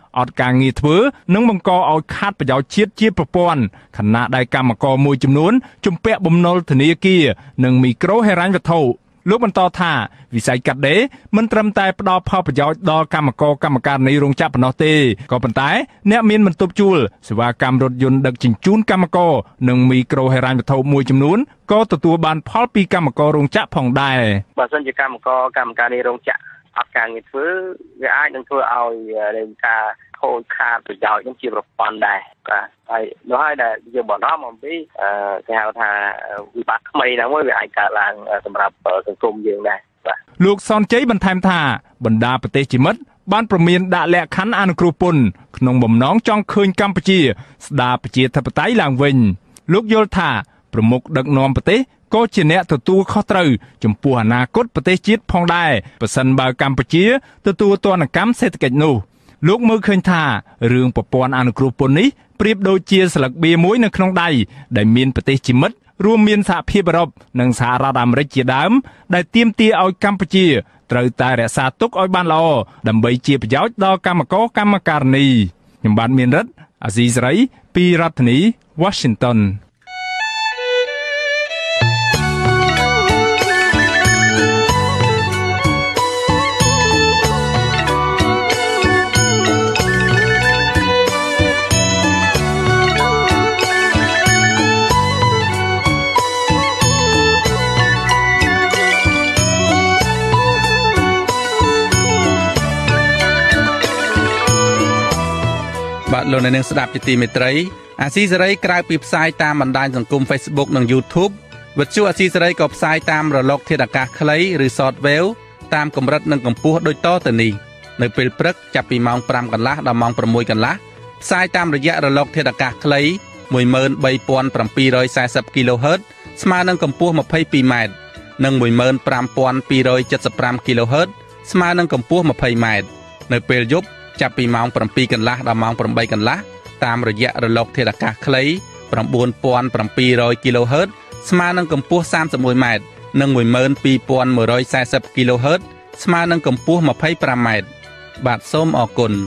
អត់ការងារធ្វើនិងបង្កឲ្យខាតប្រយោជន៍ជាតិជាប្រព័ន្ធខណៈដែលកម្មករមួយចំនួនជំពាក់បំណុលធនាគារនិងមីក្រូហិរញ្ញវត្ថុលោកបន្តថាវិស័យកាត់ដេរមិនត្រឹមតែផ្ដល់ផលប្រយោជន៍ដល់កម្មករកម្មការិនីរោងចក្រប៉ុណ្ណោះទេក៏ប៉ុន្តែអ្នកមានបន្ទប់ជួលសេវាកម្មរថយន្តដឹកជញ្ជូនកម្មករនិងមីក្រូហិរញ្ញវត្ថុមួយចំនួនក៏ទទួលបានផលពីកម្មកររោងចក្រផងដែរបើសិនជាកម្មករកម្មការិនីរោងចក្រអត់ការងារធ្វើវាអាចនឹងធ្វើឲ្យការខូចខាតប្រយោជន៍នឹងជាប្រព័ន្ធដែរបាទហើយនោះហើយដែលយើងបារម្ភអំពីគេហៅថាវិបត្តិថ្មីណាមួយវាអាចកើតឡើងសម្រាប់សង្គមយើងដែរបាទលោកសនជ័យបន្ថែមថាបណ្ដាប្រទេសជាមិត្តបានប្រមានដាក់លក្ខខណ្ឌអនុគ្រោះពន្ធក្នុងបំណងចង់ឃើញកម្ពុជាស្ដារប្រជាធិបតេយ្យឡើងវិញលោកយល់ថាប្រមុខដឹកនាំប្រទេសក៏ជាអ្នកទទួលខុសត្រូវចំពោះអនាគតប្រទេសជាតិផងដែរប្រសិនបើកម្ពុជាទទួលទណ្ឌកម្មសេដ្ឋកិច្ចនោះលោកមើលឃើញថារឿងប្រព័ន្ធអនុគ្រោះពន្ធនេះប្រៀបដូចជាស្លឹកបៀមួយនៅក្នុងដៃដែលមានប្រទេសជាមិត្តរួមមានសហភាពអឺរ៉ុបនិងសហរដ្ឋអាមេរិកជាដើមដែលទាមទារឲ្យកម្ពុជាត្រូវតែរក្សាទុកឲ្យបានល្អដើម្បីជាប្រយោជន៍ដល់កម្មករកម្មការិនីខ្ញុំបាទមានរិទ្ធអាស៊ីសេរីពីរដ្ឋធានី Washington បាទលោកអ្នកនាងស្ដាប់ជាទីមេត្រីអាស៊ីសេរីក្រៅពីផ្សាយតាមបណ្ដាញសង្គម Facebook និង YouTube វិទ្យុអាស៊ីសេរីក៏ផ្សាយតាមរលកធាតុអាកាសខ្លីឬ Shortwave តាមកម្រិតនិងកម្ពស់ដូចតទៅនេះនៅពេលព្រឹកចាប់ពីម៉ោង 5 កន្លះដល់ម៉ោង 6 កន្លះផ្សាយតាមរយៈរលកធាតុអាកាសខ្លី 13740 kHz ស្មើនឹងកម្ពស់ 22m និង 15275 kHz ស្មើនឹងកម្ពស់ 20m នៅពេលយប់ចាប់ពីម៉ោង 7 កន្លះដល់ម៉ោង 8 កន្លះតាមរយៈរលកធាតុអាកាសខ្លី 9700 kHz ស្មើនឹងកម្ពស់ 31m និង 12140 kHz ស្មើនឹងកម្ពស់ 25m បាទសូមអរគុណ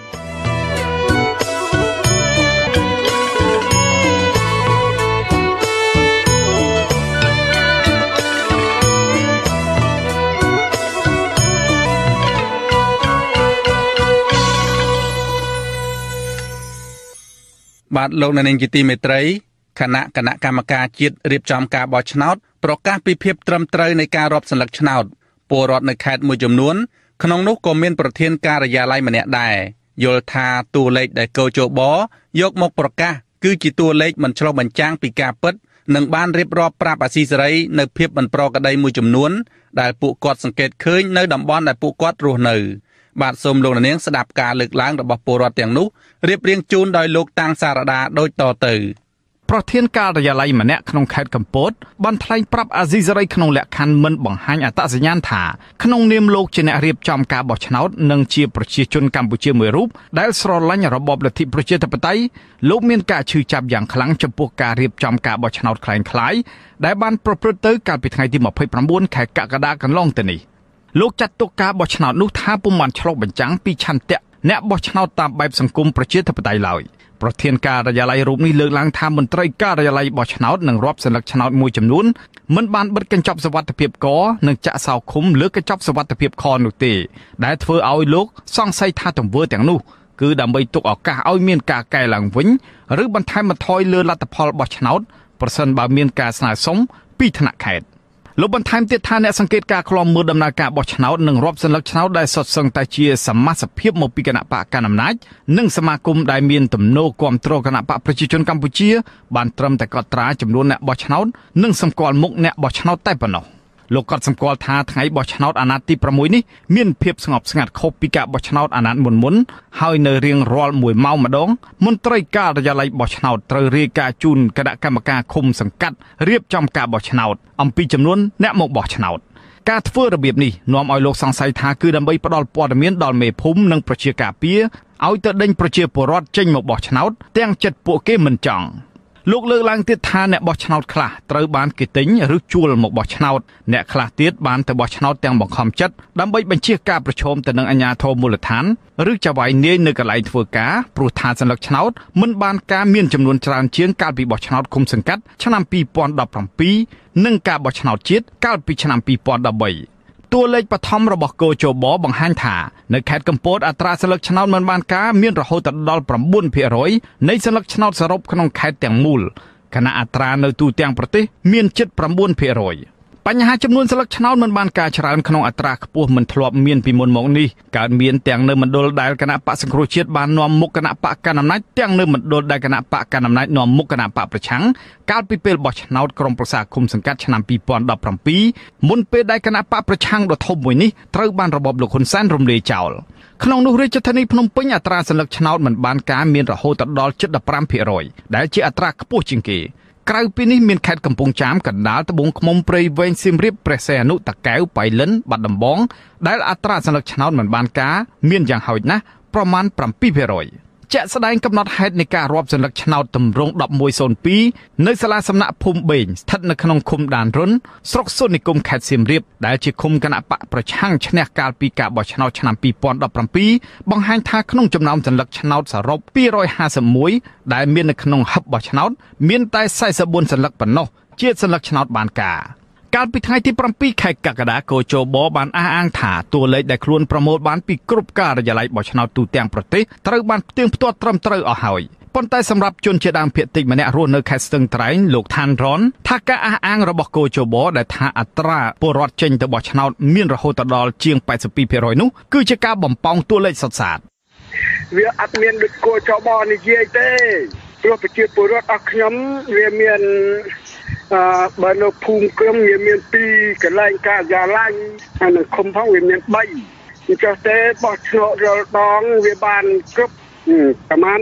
បាទលោកអ្នកនាងជាទីមេត្រីគណៈកម្មការជាតិរៀបចំការបោះឆ្នោតប្រកាសពីភាពត្រឹមត្រូវនៃការរាប់សន្លឹកឆ្នោតពលរដ្ឋនៅខេត្តមួយចំនួនក្នុងនោះក៏មានប្រធានការិយាល័យម្នាក់ដែរយល់ថាតួលេខដែលកោជបយកមកប្រកាសគឺជាតួលេខមិនឆ្លុះបញ្ចាំងពីការពិតនិងបានរៀបរាប់ប្រាប់អាស៊ីសេរីនៅភាពមិនប្រក្រតីមួយចំនួនដែលពួកគាត់សង្កេតឃើញនៅតំបន់ដែលពួកគាត់រស់នៅបាទសូមលោកនាងស្ដាប់ការលើកឡើងរបស់ពលរដ្ឋទាំងនោះរៀបរៀងជូនដោយលោកតាំងសារដាដូចតទៅប្រធានការិយាល័យម្នាក់ក្នុងខេត្តកំពតបានថ្លែងប្រាប់អាស៊ីសេរីក្នុងលក្ខខណ្ឌមិនបង្ហាញអត្តសញ្ញាណថាក្នុងនាមលោកជាអ្នករៀបចំការបោះឆ្នោតនិងជាប្រជាជនកម្ពុជាមួយរូបដែលស្រឡាញ់របបលទ្ធិប្រជាធិបតេយ្យលោកមានការឈឺចាប់យ៉ាងខ្លាំងចំពោះការរៀបចំការបោះឆ្នោតคล้ายៗដែលបានប្រព្រឹត្តទៅកាលពីថ្ងៃទី29ខែកក្កដាកន្លងទៅនេះលោកចាត់ទុកការបោះឆ្នោតនោះថាពុំបានឆ្លុះបញ្ចាំងពីឆន្ទៈអ្នកបោះឆ្នោតតាមបែបសង្គមប្រជាធិបតេយ្យឡើយប្រធានការិយាល័យរូបនេះលើកឡើងថាមន្ត្រីការិយាល័យបោះឆ្នោតនិងរាប់សន្លឹកឆ្នោតមួយចំនួនមិនបានបិទកញ្ចប់សុវត្ថិភាពកនិងចាក់សោឃុំលើកញ្ចប់សុវត្ថិភាពខនោះទេដែលធ្វើឲ្យលោកសង្ស័យថាទង្វើទាំងនោះគឺដើម្បីទុកឱកាសឲ្យមានការកែឡើងវិញឬបន្ថែមបន្ថយលើលទ្ធផលបោះឆ្នោតប្រសិនបើមានការស្នើសុំពីថ្នាក់ខេត្តលោកបន្ថែមទៀតថាអ្នកសង្កេតការឃ្លាំមើលដំណើរការបោះឆ្នោតនិងរាប់សន្លឹកឆ្នោតដែលសុទ្ធសឹងតែជាសមាជិកភាពមកពីគណៈបកកណ្ដាលអំណាចនិងសមាគមដែលមានទំនោរគាំទ្រគណៈបកប្រជាជនកម្ពុជាបានត្រឹមតែកត់ត្រាចំនួនអ្នកបោះឆ្នោតនិងសម្គាល់មុខអ្នកបោះឆ្នោតតែប៉ុណ្ណោះលោកក៏សម្គាល់ថាថ្ងៃបោះឆ្នោតអាណត្តិទី6នេះមានភាពស្ងប់ស្ងាត់ខុសពីការបោះឆ្នោតអាណត្តិមុនហើយនៅរៀងរាល់1ម៉ោងម្ដងមន្ត្រីការិយាល័យបោះឆ្នោតត្រូវរាយការណ៍ជូនគណៈកម្មការឃុំសង្កាត់រៀបចំការបោះឆ្នោតអំពីចំនួនអ្នកមកបោះឆ្នោតការធ្វើរបៀបនេះនាំឲ្យលោកសង្ស័យថាគឺដើម្បីផ្ដល់ព័ត៌មានដល់មេភូមិនិងប្រជាការពារឲ្យទៅដេញប្រជាពលរដ្ឋចេញមកបោះឆ្នោតទាំងចិត្តពួកគេមិនចង់លោកលើកឡើងទៀតថាអ្នកបោះឆ្នោតខ្លះត្រូវបានគេទិញឬជួលមកបោះឆ្នោតអ្នកខ្លះទៀតបានទៅបោះឆ្នោតទាំងបង្ខំចិត្តដើម្បីបញ្ជាការប្រឈមទៅនឹងអាជ្ញាធរមូលដ្ឋានឬចៅហ្វាយនាយនៅកន្លែងធ្វើការព្រោះថាសញ្ញាឆ្នោតមិនបានការមានចំនួនច្រើនជាងកាលពីបោះឆ្នោតឃុំសង្កាត់ឆ្នាំ2017និងការបោះឆ្នោតជាតិកាលពីឆ្នាំ2013តួលេខបឋមរបស់គោជបបង្ហាញថានៅខេត្តកំពតអត្រាសញ្ញាឆ្នោតមិនបានការមានរហូតដល់ 9% នៃសញ្ញាឆ្នោតសរុបក្នុងខេត្តទាំងមូលខណៈអត្រានៅទូទាំងប្រទេសមានជិត 9%បញ្ហាចំនួនស្លឹកឆ្នោតមិនបានការច្រើនក្នុងអត្រាខ្ពស់មិនធ្លាប់មានពីមុនមកនេះកើតមានទាំងនៅមណ្ឌលដែលគណៈបកសង្គ្រោះជាតិបាននាំមុខគណៈបកកណ្ដាលអំណាចទាំងនៅមណ្ឌលដែលគណៈបកកណ្ដាលអំណាចនាំមុខគណៈបកប្រឆាំងកាលពីពេលបោះឆ្នោតក្រុមប្រឹក្សាគុំសង្កាត់ឆ្នាំ2017មុនពេលដែលគណៈបកប្រឆាំងដ៏ធំមួយនេះត្រូវបានរបបលោកហ៊ុនសែនរំលាយចោលក្នុងនោះរាជធានីភ្នំពេញអត្រាសញ្ញាឆ្នោតមិនបានការមានរហូតដល់ជិត 15% ដែលជាអត្រាខ្ពស់ជាងគេក្រៅពីនេះមានខេត្តកំពង់ចាមកណ្ដាលត្បូងឃ្មុំព្រៃវែងសៀមរាបព្រះសីហនុតាកែវបៃលិនបាត់ដំបងដែលអត្រាសញ្ញាឆ្នោតមិនបានការមានយ៉ាងហោចណាស់ប្រមាណ 7%ជាក់ស្ដែងកំណត់ហេតុនៃការរាប់សញ្ញាឆ្នោតទម្រង់1102នៅសាលាសំណាក់ភូមិបេងស្ថិតនៅក្នុងឃុំដានរុនស្រុកសុននិគមខេត្តសៀមរាបដែលជាឃុំគណៈបកប្រឆាំងឈ្នះកាលពីការបោះឆ្នោតឆ្នាំ2017បង្ហាញថាក្នុងចំណោមសញ្ញាឆ្នោតសរុប251ដែលមាននៅក្នុងហឹបបោះឆ្នោតមានតែ44សញ្ញាប៉ុណ្ណោះជាសញ្ញាឆ្នោតបានការកាលពីថ្ងៃទី7ខែកក្កដាគោជបបានអះអាងថាតួលេខដែលខ្លួនប្រមូលបានពីគ្រប់ការិយាល័យបោះឆ្នោតទូទាំងប្រទេសត្រូវបានផ្ទៀងផ្ទាត់ត្រឹមត្រូវអស់ហើយប៉ុន្តែសម្រាប់ជនជាដើមភាគតិចម្នាក់រស់នៅខេត្តស្ទឹងត្រែងលោកឋានរ៉នថាការអះអាងរបស់គោជបដែលថាអត្រាពលរដ្ឋចេញទៅបោះឆ្នោតមានរហូតដល់ជាង 82% នោះគឺជាការបំផង់តួលេខសុទ្ធសាធវាអត់មានដូចគោជបនិយាយទេព្រោះប្រជាពលរដ្ឋអស់ខ្ញុំវាមានបើនៅភូមិក្រុមវាមាន2កន្លែងការិយាល័យហើយនៅឃុំផងវាមាន3អញ្ចឹងទេបោះឆ្នោតរាល់ដងវាបានគ្រប់ប្រហែល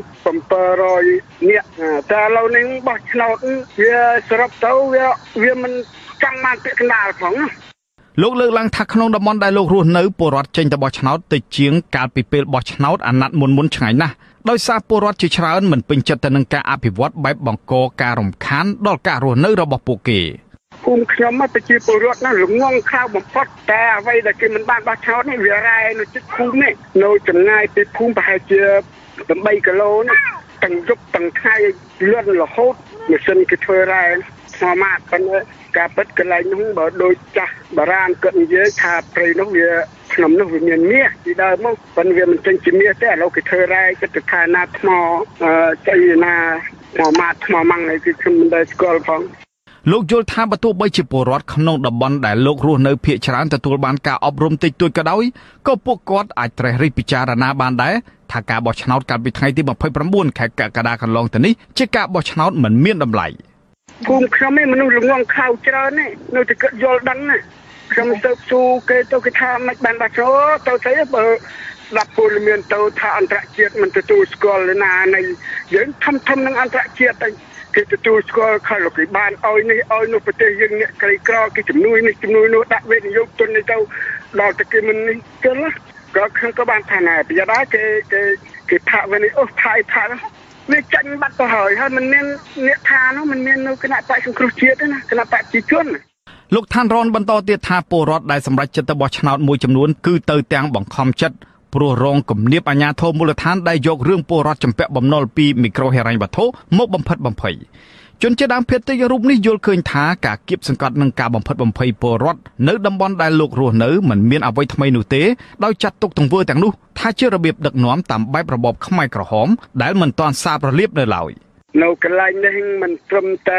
700នាក់តែឥឡូវនេះបោះឆ្នោតវាសរុបទៅវាមិនចង់បានពាក្យកណ្ដាលផងលោកលើកឡើងថាក្នុងតំបន់ដែលលោករស់នៅពលរដ្ឋចេញទៅបោះឆ្នោតទៅជាងកាលពីពេលបោះឆ្នោតអាណត្តិមុនឆ្ងាយណាស់ដោយសារពលរដ្ឋជាច្រើនមិនពេញចិត្តទៅនឹងការអភិវឌ្ឍបែបបង្កការរំខានដល់ការរស់នៅរបស់ពួកគេភូមិខ្ញុំប្រជាពលរដ្ឋណាល្ងងខៅបំផុតតែអ្វីដែលគេមិនបានបោះឆ្នោតនេះវារ៉ែនៅជិតភូមិនេះនៅចម្ងាយពីភូមិប្រហែលជា8គីឡូនេះទាំងយប់ទាំងថ្ងៃលឿនរហូតម៉ាស៊ីនគេធ្វើរ៉ែស្មមាត់ប៉ុន្តែការពិតកន្លែងនោះបើដូចចាស់បារាណគាត់និយាយថាព្រៃនោះវាក្នុងនោះវាមានមាសពីដើមមកប៉ុន្តែវាមិនចេញជាមាសទេឥឡូវគេធ្វើរ៉ែចិត្តទៅខែណាថ្មចៃណាថ្មម៉ាត់ថ្មម៉ាំងនេះគឺខ្ញុំមិនដែលស្គាល់ផងលោកយល់ថាបើទោះបីជាពលរដ្ឋក្នុងតំបន់ដែលលោករស់នៅភៀកច្រើនទទួលបានការអប់រំតិចតួចក៏ដោយក៏ពួកគាត់អាចត្រិះរិះពិចារណាបានដែរថាការបោះឆ្នោតកាលពីថ្ងៃទី29ខែកក្កដាកន្លងទៅនេះជាការបោះឆ្នោតមិនមានតម្លៃភូមិខ្ញុំនេះមនុស្សល្ងងខៅច្រើននេះនៅតែគិតយល់ដឹងណាខ្ញុំទៅស៊ូគេទៅគេថាមិនបានបោះឆ្នោតទៅស្អីបើស្ដាប់ពលមានទៅថាអន្តរជាតិមិនទទួលស្គាល់ណានៃយើងធំនឹងអន្តរជាតិតែគេទទួលស្គាល់ខលលោកគេបានឲ្យនេះឲ្យនោះប្រទេសយើងអ្នកក្រីក្រគេជំនួយនេះជំនួយនោះដាក់វិនិយោគទុននេះទៅដល់តែគេមិននេះចឹងក៏ខ្ញុំក៏បានថាណែប្រយ័ត្នដែរគេផាក់វិញអូផាយផាក់វាចាញ់បាត់ទៅហើយមិនមានអ្នកថានោះមិនមាននៅគណៈបកសង្គ្រោះជាតិទេណាគណៈបកប្រជាជនលោកឋានរ៉នបន្តទៀតថាពលរដ្ឋដែលសម្រេចចិត្តទៅបោះឆ្នោតមួយចំនួនគឺទៅទាំងបង្ខំចិត្តព្រោះរងគំនាបអាជ្ញាធរមូលដ្ឋានដែលយករឿងពលរដ្ឋចម្ពាក់បំណុលពីមីក្រូហិរញ្ញវត្ថុមកបំផិតបំភ័យជនជាដើមភាគតិចរូបនេះយល់ឃើញថាការគៀបសង្កត់នឹងការបំផិតបំភ័យពលរដ្ឋនៅតំបន់ដែលលោករស់នៅមិនមានអ្វីថ្មីនោះទេដោយចាត់ទុកទង្វើទាំងនោះថាជារបៀបដឹកនាំតាមបែបរបបខ្មែរក្រហមដែលមិនទាន់សាបរលាបនៅឡើយនៅកន្លែងនេះមិនត្រឹមតែ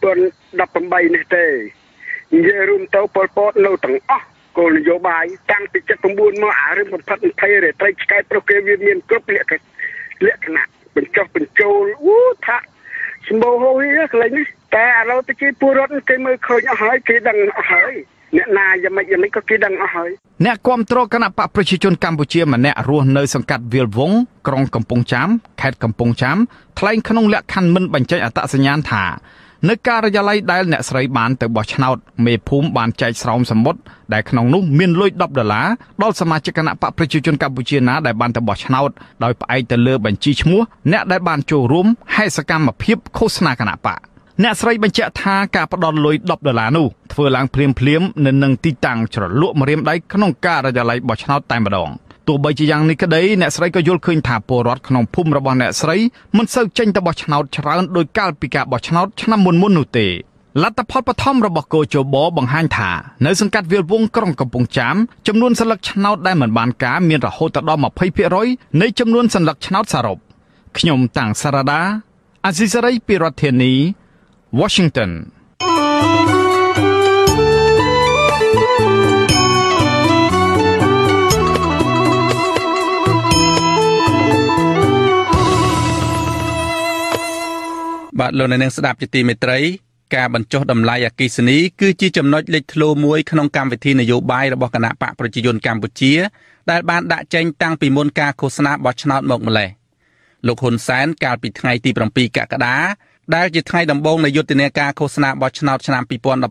2018នេះទេនិយាយរួមទៅប៉ុលពតនៅទាំងអស់គោលនយោបាយតាំងពី79មកអារឿងបំផិតបំភ័យរាត្រីឆ្កែប្រុសគេវាមានគ្រប់លក្ខណៈបញ្ចុះបញ្ចូលថាសម្បូរហូរកន្លែងនេះតែឥឡូវប្រជាពលរដ្ឋគេមើលឃើញអស់ហើយគេដឹងអស់ហើយអ្នកណាយ៉ាងម៉េចក៏គេដឹងអស់ហើយអ្នកគាំទ្រគណៈបកប្រជាជនកម្ពុជាម្នាក់រស់នៅសង្កាត់វាលវង្សក្រុងកំពង់ចាមខេត្តកំពង់ចាមថ្លែងក្នុងលក្ខខណ្ឌមិនបញ្ចេញអត្តសញ្ញាណថានៅការិយាល័យដែលអ្នកស្រីបានទៅបោះឆ្នោតមេភូមិបានចែកស្រោមសម្បត្តិដែលក្នុងនោះមានលុយ$10ដល់សមាជិកគណៈបកប្រជាជនកម្ពុជាណាដែលបានទៅបោះឆ្នោតដោយផ្អែកទៅលើបញ្ជីឈ្មោះអ្នកដែលបានចូលរួមហេតុសកម្មភាពឃោសនាគណៈបកអ្នកស្រីបញ្ជាក់ថាការផ្ដល់លុយ$10នោះធ្វើឡើងភ្លាមនៅនឹងទីតាំងជ្រលក់ម្រាមដៃក្នុងការិយាល័យបោះឆ្នោតតែម្ដងទោះបីជាយ៉ាងនេះក្តីអ្នកស្រីក៏យល់ឃើញថាពលរដ្ឋក្នុងភូមិរបស់អ្នកស្រីមិនសូវចេញទៅបោះឆ្នោតច្រើនដោយកាលពីការបោះឆ្នោតឆ្នាំមុននោះទេលទ្ធផលបឋមរបស់កោជបបង្ហាញថានៅសង្កាត់វាលវង្សក្រុងកំពង់ចាមចំនួនសន្លឹកឆ្នោតដែលមិនបានការមានរហូតដល់ 20% នៃចំនួនសន្លឹកឆ្នោតសរុបខ្ញុំតាំងសារ៉ាដាអាស៊ីសេរីពីរដ្ឋធានី Washington បាទលោកអ្នកនាងស្ដាប់ជាទីមេត្រីការបញ្ចុះតម្លៃអគ្គិសនីគឺជាចំណុចលេចធ្លោមួយក្នុងកម្មវិធីនយោបាយរបស់គណៈបកប្រជាជនកម្ពុជាដែលបានដាក់ចេញតាំងពីមុនការឃោសនាបោះឆ្នោតមកម្ល៉េះលោកហ៊ុនសែនកាលពីថ្ងៃទី7កក្កដាដែលជាថ្ងៃដំបូងនៃយុទ្ធនាការឃោសនាបោះឆ្នោតឆ្នាំ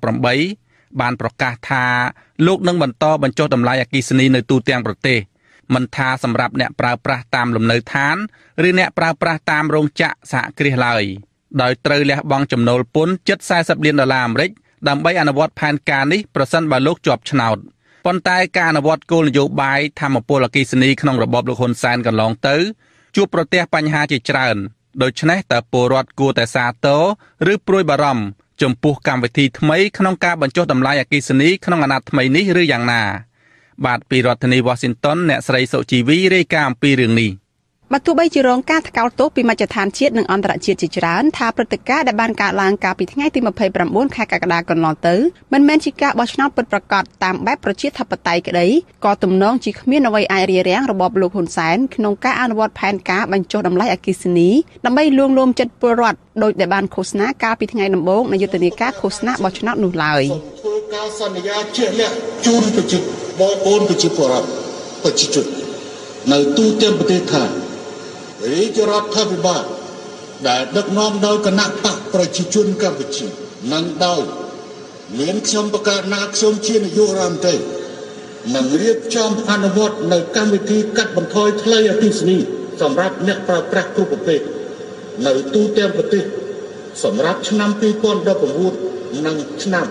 2018បានប្រកាសថាលោកនឹងបន្តបញ្ចុះតម្លៃអគ្គិសនីនៅទូទាំងប្រទេសមិនថាសម្រាប់អ្នកប្រើប្រាស់តាមលំនៅឋានឬអ្នកប្រើប្រាស់តាមរោងចក្រសហគ្រាសឡើយដោយត្រូវលះបង់ចំណូលពន្ធជិត$40លានអាមេរិកដើម្បីអនុវត្តផែនការនេះប្រសិនបើលោកជាប់ឆ្នោតប៉ុន្តែការអនុវត្តគោលនយោបាយធម្មពលអគ្គិសនីក្នុងរបបលោកហ៊ុនសែនកន្លងទៅជួបប្រទះបញ្ហាជាច្រើនដូច្នេះតើពលរដ្ឋគួរតែសាទរឬព្រួយបារម្ភចំពោះកម្មវិធីថ្មីក្នុងការបញ្ចុះតម្លៃអគ្គិសនីក្នុងអាណត្តិថ្មីនេះឬយ៉ាងណាបាទពីរដ្ឋធានី Washington អ្នកស្រីសុជីវីរាយការណ៍អំពីរឿងនេះបើទោះបីជារងការថ្កោលទោសពីមជ្ឈដ្ឋានជាតិនិងអន្តរជាតិជាច្រើនថាព្រឹត្តិការណ៍ដែលបានកើតឡើងកាលពីថ្ងៃទី29ខែកក្កដាកន្លងទៅមិនមែនជាការបោះឆ្នោតពិតប្រាកដតាមបែបប្រជាធិបតេយ្យក្តីក៏ទំនងជាគ្មានអ្វីអាចរារាំងរបបលោកហ៊ុនសែនក្នុងការអនុវត្តផែនការបញ្ចុះតម្លៃអគ្គិសនីដើម្បីលួងលោមចិត្តពលរដ្ឋដោយដែលបានឃោសនាកាលពីថ្ងៃដំបូងនៃយុទ្ធនាការឃោសនាបោះឆ្នោតនោះឡើយធ្វើការសន្យាជាក់លាក់ជូនប្រជាបងប្អូនប្រជាពលរដ្ឋប្រជាជននៅទូទាំងប្រទេសថារាជរដ្ឋាភិបាលដែលដឹកនាំដោយគណៈបកប្រជាជនកម្ពុជានឹងដោយមានខ្ញុំប្រកាសណាខ្ញុំជានាយករដ្ឋមន្ត្រីនឹងរៀបចំអនុវត្តនៅកម្មវិធីកាត់បន្ថយថ្លៃអគ្គិសនីសម្រាប់អ្នកប្រើប្រាស់គ្រប់ប្រភេទនៅទូទាំងប្រទេសសម្រាប់ឆ្នាំ2019និងឆ្នាំ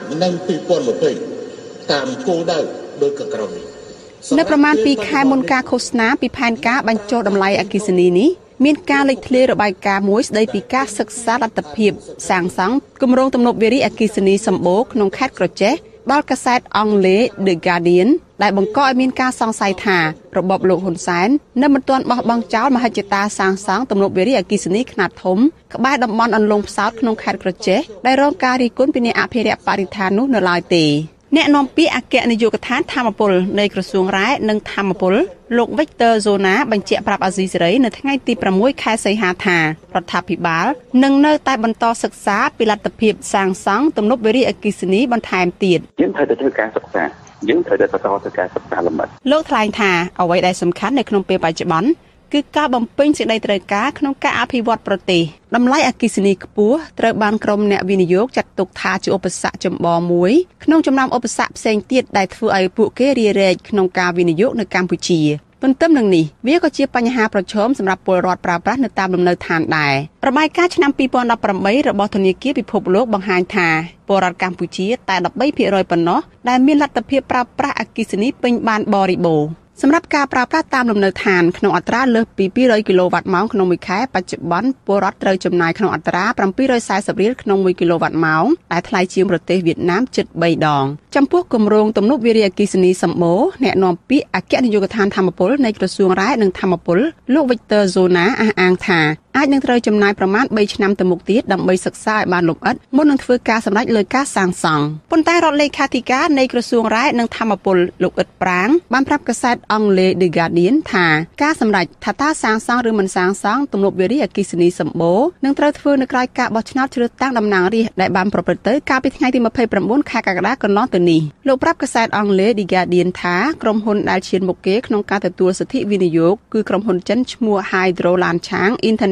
2020តាមគោលដៅដូចកក្រោមនេះនៅប្រមាណ2ខែមុនការឃោសនាពីផែនការបញ្ចុះតម្លៃអគ្គិសនីនេះមានការលេចធ្លាយរបាយការណ៍មួយស្ដីពីការសិក្សាលទ្ធភាពសាងសង់គម្រោងទំនប់វារីអគ្គិសនីសម្បូរក្នុងខេត្តក្រចេះដល់កាសែតអង់គ្លេស The Guardian ដែលបង្កឲ្យមានការសង្ស័យថារបបលោកហ៊ុនសែននៅមិនទាន់បោះបង់ចោលមហិច្ឆតាសាងសង់ទំនប់វារីអគ្គិសនីខ្នាតធំក្បែរតំបន់អន្លង់ផ្សោតក្នុងខេត្តក្រចេះដែលរងការរិះគន់ពីអ្នកអភិរក្សបរិស្ថាននោះនៅឡើយទេអ្នកនាំពាក្យអគ្គនាយកដ្ឋានធម្មពលនៃក្រសួងរ៉ែនិងធម្មពលលោក Victor Zona បញ្ជាក់ប្រាប់អាស៊ីសេរីនៅថ្ងៃទី6ខែសីហាថារដ្ឋាភិបាលនឹងនៅតែបន្តសិក្សាពីលទ្ធភាពសាងសង់ទំនប់វារីអគ្គិសនីបន្ថែមទៀតយើងត្រូវតែធ្វើការសិក្សាយើងត្រូវតែបន្តធ្វើការសិក្សាលម្អិតលោកថ្លែងថាអ្វីដែលសំខាន់នៅក្នុងពេលបច្ចុប្បន្នគឺការបំពេញសេចក្តីត្រូវការក្នុងការអភិវឌ្ឍប្រទេសតម្លៃអគ្គិសនីខ្ពស់ត្រូវបានក្រុមអ្នកវិនិយោគចាត់ទុកថាជាឧបសគ្គចម្បងមួយក្នុងចំណោមឧបសគ្គផ្សេងទៀតដែលធ្វើឲ្យពួកគេរារែកក្នុងការវិនិយោគនៅកម្ពុជាទន្ទឹមនឹងនេះវាក៏ជាបញ្ហាប្រឈមសម្រាប់ពលរដ្ឋប្រើប្រាស់នៅតាមលំនៅឋានដែររបាយការណ៍ឆ្នាំ2018របស់ធនាគារពិភពលោកបង្ហាញថាពលរដ្ឋកម្ពុជាតែ13% ប៉ុណ្ណោះដែលមានលទ្ធភាពប្រើប្រាស់អគ្គិសនីពេញបានបរិបូរណ៍សម្រាប់ការប្រើប្រាស់តាមលំនៅឋានក្នុងអត្រាលើសពី200គីឡូវ៉ាត់ម៉ោងក្នុងមួយខែបច្ចុប្បន្នពលរដ្ឋត្រូវចំណាយក្នុងអត្រា740រៀលក្នុង1គីឡូវ៉ាត់ម៉ោងដែលថ្លៃជាងប្រទេសវៀតណាមជិត3ដងចំពោះគម្រោងទំនប់វារីអគ្គិសនីសម្បូរអ្នកនាំពាក្យអគ្គនាយកដ្ឋានធម្មពលនៃក្រសួងរ៉ែនិងធម្មពលលោក Victor Zona អះអាងថាអាចនឹងត្រូវចំណាយប្រមាណ3ឆ្នាំទៅមុខទៀតដើម្បីសិក្សាឲ្យបានលម្អិតមុននឹងធ្វើការសម្រេចលើការសាងសង់ប៉ុន្តែរដ្ឋលេខាធិការនៃក្រសួងរ៉ែនិងធម្មពលលោកអ៊ិតប្រាងបានប្រាប់កាសែតអង់គ្លេស The Guardian ថាការសម្រេចថាតើសាងសង់ឬមិនសាងសង់ទំនប់វារីអគ្គិសនីសម្បូរនឹងត្រូវធ្វើនៅក្រៅការបោះឆ្នោតជ្រើសតាំងតំណាងរាស្ត្រដែលបានប្រព្រឹត្តទៅកាលពីថ្ងៃទី29ខែកក្កដាកន្លងទៅនេះលោកប្រាប់កាសែតអង់គ្លេស The Guardian ថាក្រុមហ៊ុនដែលឈានមុខគេក្នុងការទទួលសិទ្ធិវិនិយោគគឺក្រុមហ៊ុនចិនឈ្មោះ Hydro Lanchang International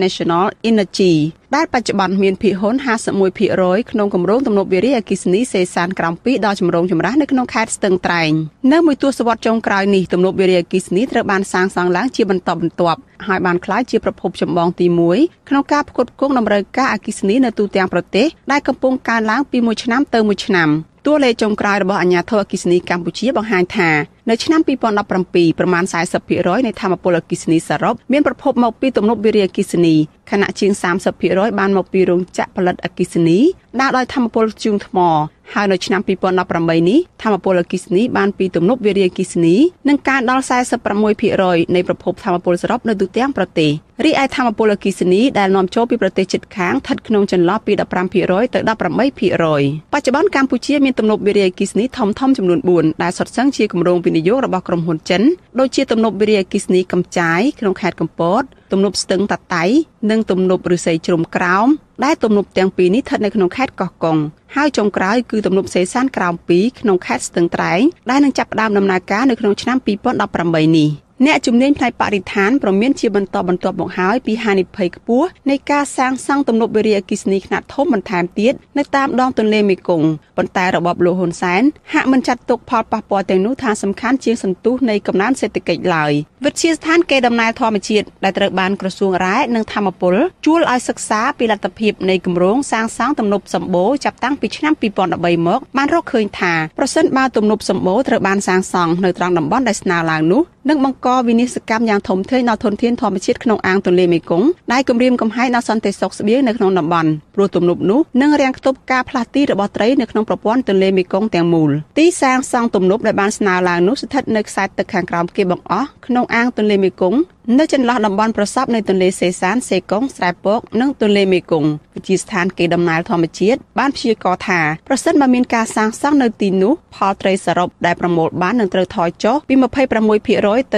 International Energy ដែលបច្ចុប្បន្នមានភាគហ៊ុន 51% ក្នុងគម្រោងទំនប់វារីអគ្គិសនីសេសានក្រោម2ដល់ចម្រោងចម្រាស់នៅក្នុងខេត្តស្ទឹងត្រែងនៅមួយទសវត្សរ៍ចុងក្រោយនេះទំនប់វារីអគ្គិសនីត្រូវបានសាងសង់ឡើងជាបន្តបន្ទាប់ហើយបានក្លាយជាប្រភពចម្បងទី1ក្នុងការផ្គត់ផ្គង់តម្រូវការអគ្គិសនីនៅទូទាំងប្រទេសដែលកំពុងកើនឡើងពីមួយឆ្នាំទៅមួយឆ្នាំតួលេខចុងក្រោយរបស់អាជ្ញាធរអគ្គិសនីកម្ពុជាបង្ហាញថានៅឆ្នាំ2017ប្រមាណ 40% នៃថាមពលអគ្គិសនីសរុបមានប្រភពមកពីទំនប់វារីអគ្គិសនីខណៈជាង 30% បានមកពីរោងចក្រផលិតអគ្គិសនីដែលដោយថាមពលធ្យូងថ្មហើយនៅឆ្នាំ2018នេះថាមពលអគ្គិសនីបានពីទំនប់វារីអគ្គិសនីនឹងកើនដល់ 46% នៃប្រភពថាមពលសរុបនៅទូទាំងប្រទេសរីឯថាមពលអគ្គិសនីដែលនាំចូលពីប្រទេសជិតខាងស្ថិតក្នុងចន្លោះពី 15% ទៅ 18% បច្ចុប្បន្នកម្ពុជាមានទំនប់វារីអគ្គិសនីធំៗចំនួន4ដែលសុទ្ធសឹងជាគម្រោងវិនិយោគរបស់ក្រុមហ៊ុនចិនដូចជាទំនប់វារីអគ្គិសនីកំចាយក្នុងខេត្តកំពតទំនប់ស្ទឹងតាតៃនិងទំនប់ឫស្សីជ្រុំក្រោមដែលទំនប់ទាំងពីរនេះស្ថិតនៅក្នុងខេត្តកោះកុងហើយចុងក្រោយគឺទំនប់សេសានក្រោម2ក្នុងខេត្តស្ទឹងត្រែងដែលនឹងចាប់ផ្ដើមដំណើរការនៅក្នុងឆ្នាំ2018នេះអ្នកជំនាញផ្នែកបរិស្ថានប្រមានជាបន្តបន្ទាប់មកហើយពីហានិភ័យខ្ពស់នៃការសាងសង់ទំនប់វារីអគ្គិសនីខ្នាតធំបន្ថែមទៀតនៅតាមដងទន្លេមេគង្គប៉ុន្តែរបបលោកហ៊ុនសែនហាក់មិនចាត់ទុកផលប៉ះពាល់ទាំងនោះថាសំខាន់ជាងសន្ទុះនៃកំណើនសេដ្ឋកិច្ចឡើយវិទ្យាស្ថានកេរដំណែលធម្មជាតិដែលត្រូវបានក្រសួងរ៉ែនិងធម្មពលជួលឲ្យសិក្សាពីលទ្ធភាពនៃគម្រោងសាងសង់ទំនប់សម្បូរចាប់តាំងពីឆ្នាំ2013មកបានរកឃើញថាប្រសិនបើទំនប់សម្បូរត្រូវបានសាងសង់នៅត្រង់តំបន់ដែលស្នើឡើងនោះនឹងបង្កវិនាសកម្មយ៉ាងធំធេងដល់ធនធានធម្មជាតិក្នុងអាងទន្លេមេគង្គដែលគំរាមកំហែងដល់សន្តិសុខស្បៀងនៅក្នុងតំបន់ព្រោះទំនប់នោះនឹងរាំងខ្ទប់ការផ្លាស់ទីរបស់ត្រីនៅក្នុងប្រព័ន្ធទន្លេមេគង្គទាំងមូលទីសាងសង់ទំនប់ដែលបានស្នើឡើងនោះស្ថិតនៅខ្សែទឹកខាងក្រោមគេបង្អស់ក្នុងអាងទន្លេមេគង្គនៅចន្លោះតំបន់ប្រសពនៃទន្លេសេសានសេកុងស្រែពកនិងទន្លេមេគង្គវិទ្យាស្ថានកេរដំណែលធម្មជាតិបានព្យាករណ៍ថាប្រសិនបើមានការសាងសង់នៅទីនោះផលត្រីសរុបដែលប្រមូលបាននឹងត្រូវថយចុះពី 26% ទៅ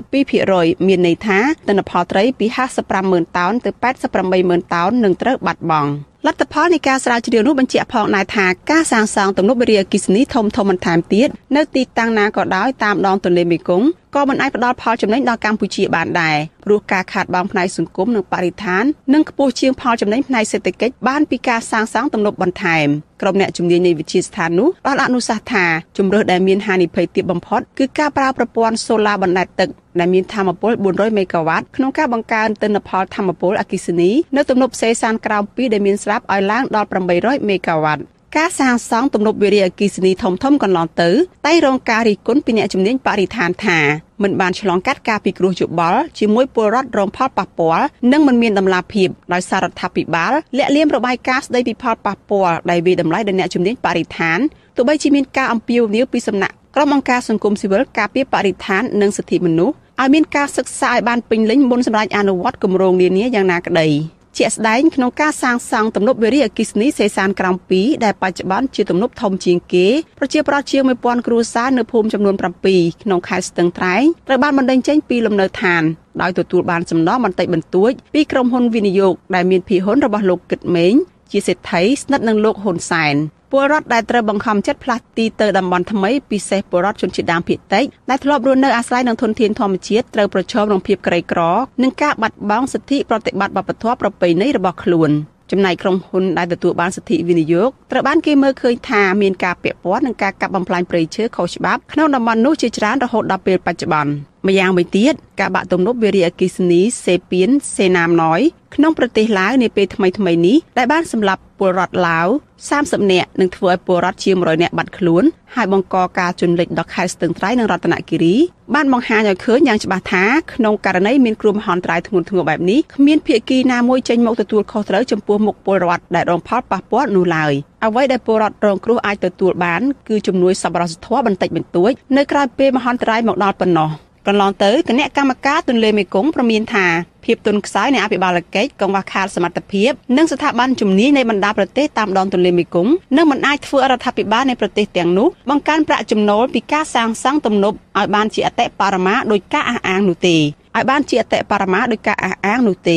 42% មានន័យថាទិន្នផលត្រីពី 55,000 តោនទៅ 88,000 តោននឹងត្រូវបាត់បង់លទ្ធផលនៃការស្រាវជ្រាវនោះបញ្ជាក់ផងដែរថាការសាងសង់ទំនប់វារីអគ្គិសនីធំៗបន្ថែមទៀតនៅទីតាំងណាក៏ដោយតាមដងទន្លេមេគង្គក៏មិនអាចផ្ដល់ផលចំណេញដល់កម្ពុជាបានដែរព្រោះការខាតបង់ផ្នែកសង្គមនិងបរិស្ថាននឹងខ្ពស់ជាងផលចំណេញផ្នែកសេដ្ឋកិច្ចបានពីការសាងសង់ទំនប់បន្ថែមក្រុមអ្នកជំនាញនៃវិទ្យាស្ថាននោះបានអនុសាសន៍ថាជំរើសដែលមានហានិភ័យទាបបំផុតគឺការប្រើប្រព័ន្ធសូឡាបណ្ដែតទឹកដែលមានថាមពល400មេហ្គាវ៉ាត់ក្នុងការបង្កើនទិន្នផលថាមពលអគ្គិសនីនៅទំនប់សេសានក្រោម2ដែលមានស្រាប់ឲ្យឡើងដល់800មេហ្គាវ៉ាត់ការសាងសង់ទំនប់វារីអគ្គិសនីធំៗកន្លងទៅតែរងការរិះគន់ពីអ្នកជំនាញបរិស្ថានថាមិនបានឆ្លងកាត់ការពិគ្រោះយោបល់ជាមួយពលរដ្ឋរងផលប៉ះពាល់និងមិនមានតម្លាភាពដោយសាររដ្ឋាភិបាលលាក់លៀមរបាយការណ៍ស្ដីពីផលប៉ះពាល់ដែលវាតម្លៃដល់អ្នកជំនាញបរិស្ថានទោះបីជាមានការអំពាវនាវពីសំណាក់ក្រុមអង្គការសង្គមស៊ីវិលការពារបរិស្ថាននិងសិទ្ធិមនុស្សឲ្យមានការសិក្សាឲ្យបានពេញលេញមុនសម្រាប់អនុវត្តគម្រោងនានាយ៉ាងណាក្តីជាក់ស្ដែងក្នុងការសាងសង់ទំនប់វារីអគ្គិសនីសេសានក្រោម2ដែលបច្ចុប្បន្នជាទំនប់ធំជាងគេប្រជាប្រដ្ឋជាង 1000 គ្រួសារនៅភូមិចំនួន7ក្នុងខេត្តស្ទឹងត្រែងត្រូវបានបណ្តេញចេញពីលំនៅឋានដោយទទួលបានសំណងបន្តិចបន្តួចពីក្រុមហ៊ុនវិនិយោគដែលមានភាគហ៊ុនរបស់លោកគិតមេងជាសេដ្ឋីស្និទ្ធនឹងលោកហ៊ុនសែនពលរដ្ឋដែលត្រូវបង្ខំចិត្តផ្លាស់ទីទៅតំបន់ថ្មីពិសេសពលរដ្ឋជនជាតិដើមភាគតិចដែលធ្លាប់រស់នៅអាស្រ័យនឹងធនធានធម្មជាតិត្រូវប្រឈមនឹងភាពក្រីក្រនិងការបាត់បង់សិទ្ធិប្រតិបត្តិវប្បធម៌ប្រពៃណីរបស់ខ្លួនចំណែកក្រុមហ៊ុនដែលទទួលបានសិទ្ធិវិនិយោគត្រូវបានគេមើលឃើញថាមានការពាក់ព័ន្ធនឹងការកាប់បំផ្លាញព្រៃឈើខុសច្បាប់ក្នុងតំបន់នោះជាច្រើនរហូតដល់ពេលបច្ចុប្បន្នម្យ៉ាងវិញទៀតការបាក់ទំនប់វារីអគ្គិសនីសេពៀនសេណាមណយក្នុងប្រទេសឡាវនាពេលថ្មីៗនេះដែលបានសម្លាប់ពលរដ្ឋឡាវ30នាក់និងធ្វើឲ្យពលរដ្ឋជាង100នាក់បាត់ខ្លួនហើយបង្កការជន់លិចដល់ខេត្តស្ទឹងត្រែងនិងរតនគិរីបានបង្ហាញឲ្យឃើញយ៉ាងច្បាស់ថាក្នុងករណីមានគ្រោះមហន្តរាយធ្ងន់ធ្ងរបែបនេះគ្មានភាគីណាមួយចេញមកទទួលខុសត្រូវចំពោះមុខពលរដ្ឋដែលរងផលប៉ះពាល់នោះឡើយអ្វីដែលពលរដ្ឋរងគ្រោះអាចទទួលបានគឺជំនួយសប្បុរសធម៌បន្តិចបន្តួចនៅក្រៅពេលមហន្តរាយមកដល់ប៉ុណ្ណោះកន្លងទៅគណៈកម្មការទន្លេមេគង្គប្រមានថាភាពទន់ខ្សោយនៃអភិបាលកិច្ចកង្វះខាតសមត្ថភាពនិងស្ថាប័នជំនាញនៃបណ្ដាប្រទេសតាមដងទន្លេមេគង្គនឹងមិនអាចធ្វើរដ្ឋាភិបាលនៃប្រទេសទាំងនោះបង្កើនប្រាក់ចំណូលពីការសាងសង់ទំនប់ឲ្យបានជាអតិបរមាដោយការអះអាងនោះទេ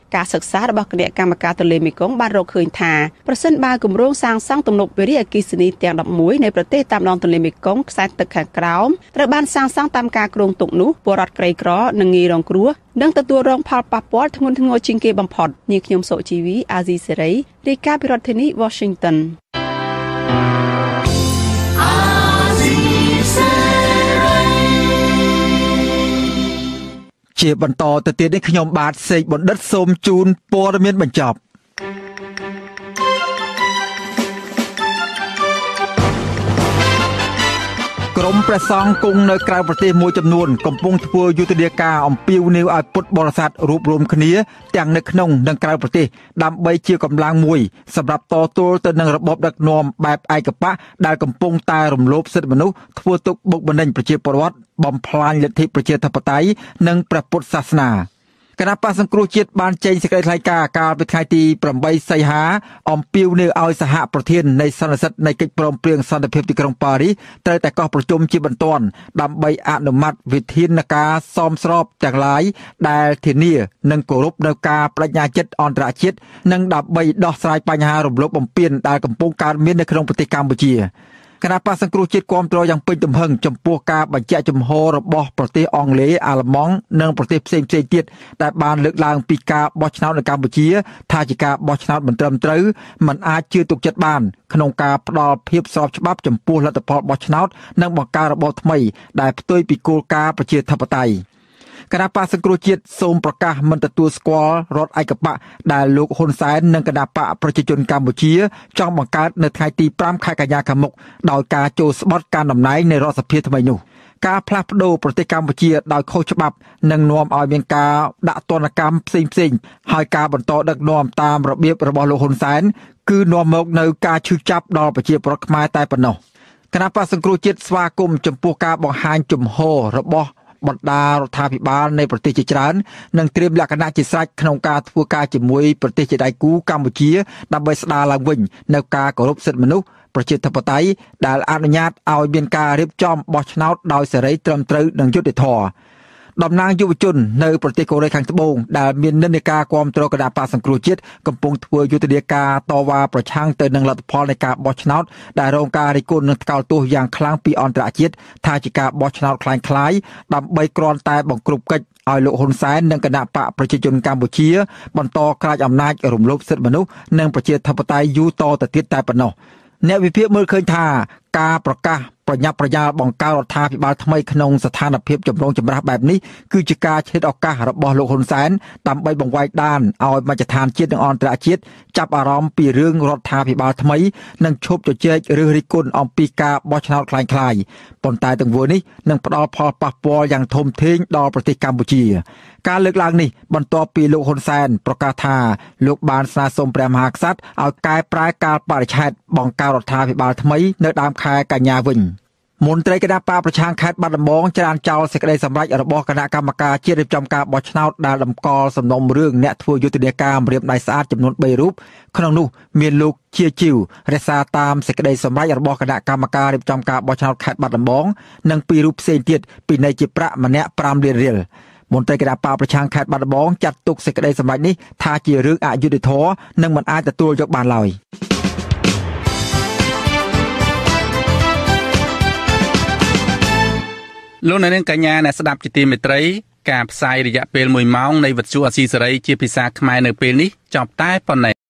ការសិក្សារបស់គណៈកម្មការទន្លេមេគង្គបានរកឃើញថាប្រសិនបើគម្រោងសាងសង់ទំនប់វារីអគ្គិសនីទាំង11នៃប្រទេសតាមដងទន្លេមេគង្គខ្សែទឹកខាងក្រោមត្រូវបានសាងសង់តាមការគ្រោងទុកនោះពលរដ្ឋក្រីក្រនឹងងាយរងគ្រោះនិងទទួលរងផលប៉ះពាល់ធ្ងន់ធ្ងរជាងគេបំផុតនាងខ្ញុំសុជីវីអាស៊ីសេរីរាយការណ៍ពីរដ្ឋធានី Washington ជាបន្តទៅទៀតនេះខ្ញុំបាទសេកបណ្ឌិតសូមជូនព័ត៌មានបញ្ចប់ក្រុមព្រះសង្ឃគង់នៅក្រៅប្រទេសមួយចំនួនកំពុងធ្វើយុទ្ធនាការអំពាវនាវឲ្យពុទ្ធបរិស័ទរួបរวมគ្នាទាំងនៅក្នុងនិងក្រៅប្រទេសដើម្បីជាកម្លាំងមួយសម្រាប់តទល់ទៅនឹងរបបដឹកនាំបែបឯកបកដែលកំពុងតែរំលោភសិទ្ធិមនុស្សធ្វើទុកបុកម្នេញប្រជាពលរដ្ឋបំផ្លាញលទ្ធិប្រជាធិបតេយ្យនិងព្រះពុទ្ធសាសនាគណៈបក្សសង្គ្រោះជាតិបានចេញសេចក្តីថ្លែងការណ៍កាលពីថ្ងៃទី8សីហាអំពាវនាវឲ្យសហប្រធាននៃសន្និសីទនៃកិច្ចព្រមព្រៀងសន្តិភាពទីក្រុងប៉ារីសត្រូវតែកោះប្រជុំជាបន្ទាន់ដើម្បីអនុម័តវិធានការសមស្របទាំងឡាយដែលធានានិងគោរពនៅការបដិញ្ញាចិត្តអន្តរជាតិនិងដើម្បីដោះស្រាយបញ្ហារំលោភបំពានដែលកំពុងកើតមាននៅក្នុងប្រទេសកម្ពុជាគណៈបក្សសង្គ្រោះជាតិគាំទ្រយ៉ាងពេញទំហឹងចំពោះការបញ្ជាក់ជំហររបស់ប្រទេសអង់គ្លេសអាល្លឺម៉ង់និងប្រទេសផ្សេងៗទៀតដែលបានលើកឡើងពីការបោះឆ្នោតនៅកម្ពុជាថាជាការបោះឆ្នោតមិនត្រឹមត្រូវមិនអាចជឿទុកចិត្តបានក្នុងការផ្ដល់ភាពស្របច្បាប់ចំពោះលទ្ធផលបោះឆ្នោតនិងបង្កើតរបបថ្មីដែលផ្ទុយពីគោលការណ៍ប្រជាធិបតេយ្យគណៈបក្សសង្គ្រោះជាតិសូមប្រកាសមិនទទួលស្គាល់រដ្ឋឯកបកដែលលោកហ៊ុនសែននិងគណៈបកប្រជាជនកម្ពុជាចង់បង្កើតនៅថ្ងៃទី5ខែកញ្ញាខាងមុខដោយការចូលស្បត់ការតំណែងនៃរដ្ឋសភាថ្មីនោះការផ្លាស់ប្ដូរប្រទេសកម្ពុជាដោយខុសច្បាប់នឹងនាំឲ្យមានការដាក់ទណ្ឌកម្មផ្សេងៗហើយការបន្តដឹកនាំតាមរបៀបរបស់លោកហ៊ុនសែនគឺនាំមកនៅការឈឺចាប់ដល់ប្រជាពលរដ្ឋខ្មែរតែប៉ុណ្ណោះគណៈបក្សសង្គ្រោះជាតិស្វាគមន៍ចំពោះការបង្ហាញជំហររបស់បណ្ដារដ្ឋាភិបាលនៃប្រទេសជាច្រើននិងត្រៀមលក្ខណៈជាស្រេចក្នុងការធ្វើការជាមួយប្រទេសជាដៃគូកម្ពុជាដើម្បីស្ដារឡើងវិញនៅការគោរពសិទ្ធិមនុស្សប្រជាធិបតេយ្យដែលអនុញ្ញាតឲ្យមានការរៀបចំបោះឆ្នោតដោយសេរីត្រឹមត្រូវនិងយុត្តិធម៌តំណាងយុវជននៅប្រទេសកូរ៉េខាងត្បូងដែលមាននិន្នាការគាំទ្រគណៈបក្សសង្គ្រោះជាតិកំពុងធ្វើយុទ្ធនាការតវ៉ាប្រឆាំងទៅនឹងលទ្ធផលនៃការបោះឆ្នោតដែលរងការរិះគន់និងថ្កោលទោសយ៉ាងខ្លាំងពីអន្តរជាតិថាជាការបោះឆ្នោតคล้ายៗដើម្បីគ្រាន់តែបង្ក្រប់កិច្ចឲ្យលោកហ៊ុនសែននិងគណៈបកប្រជាជនកម្ពុជាបន្តក្រាចអំណាចរំលោភសិទ្ធិមនុស្សនិងប្រជាធិបតេយ្យយូរតទៅទៀតតែប៉ុណ្ណោះអ្នកវិភាគមើលឃើញថាការប្រកាសប្រញាប់ប្រញាល់បង្កើតរដ្ឋាភិបាលថ្មីក្នុងស្ថានភាពចម្រូងចម្រាសបែបនេះគឺជាការឆ្លៀតឱកាសរបស់លោកហ៊ុនសែនដើម្បីបង្វែរដានឲ្យមជ្ឈដ្ឋានជាតិនិងអន្តរជាតិចាប់អារម្មណ៍ពីរឿងរដ្ឋាភិបាលថ្មីនិងឈប់ជជែកឬរិះគន់អំពីការបោះឆ្នោតคล้ายៗប៉ុន្តែទង្វើនេះនឹងផ្ដល់ផលប៉ះពាល់យ៉ាងធំធេងដល់ប្រទេសកម្ពុជាការលើកឡើងនេះបន្ទាប់ពីលោកហ៊ុនសែនប្រកាសថាលោកបានស្នើសុំព្រះមហាក្សត្រឲ្យកែប្រែកាលបរិច្ឆេទបង្កើតរដ្ឋាភិបាលថ្មីនៅដើមខែកញ្ញាវិញមន្ត្រីគណៈបកប្រឆាំងខេត្តបាត់ដំបងច្រានចោលសេចក្តីសម្រេចរបស់គណៈកម្មការជាតិរៀបចំការបោះឆ្នោតដែលតម្កល់សំណុំរឿងអ្នកធ្វើយុទ្ធនាការម្រាមដៃស្អាតចំនួន3រូបក្នុងនោះមានលោកជាជីវរក្សាតាមសេចក្តីសម្រេចរបស់គណៈកម្មការរៀបចំការបោះឆ្នោតខេត្តបាត់ដំបងនិង2រូបផ្សេងទៀតពីនៃជាប្រាក់ម្នាក់5លានរៀលមន្ត្រីគណៈបកប្រឆាំងខេត្តបាត់ដំបងចាត់ទុកសេចក្តីសម្រេចនេះថាជារឿងអយុត្តិធម៌និងមិនអាចទទួលយកបានឡើយលោកអ្នកនាងកញ្ញាអ្នកស្ដាប់ជាទីមេត្រីការផ្សាយរយៈពេល1ម៉ោងនៃវិទ្យុអាស៊ីសេរីជាភាសាខ្មែរនៅពេលនេះចប់តែប៉ុណ្ណេះ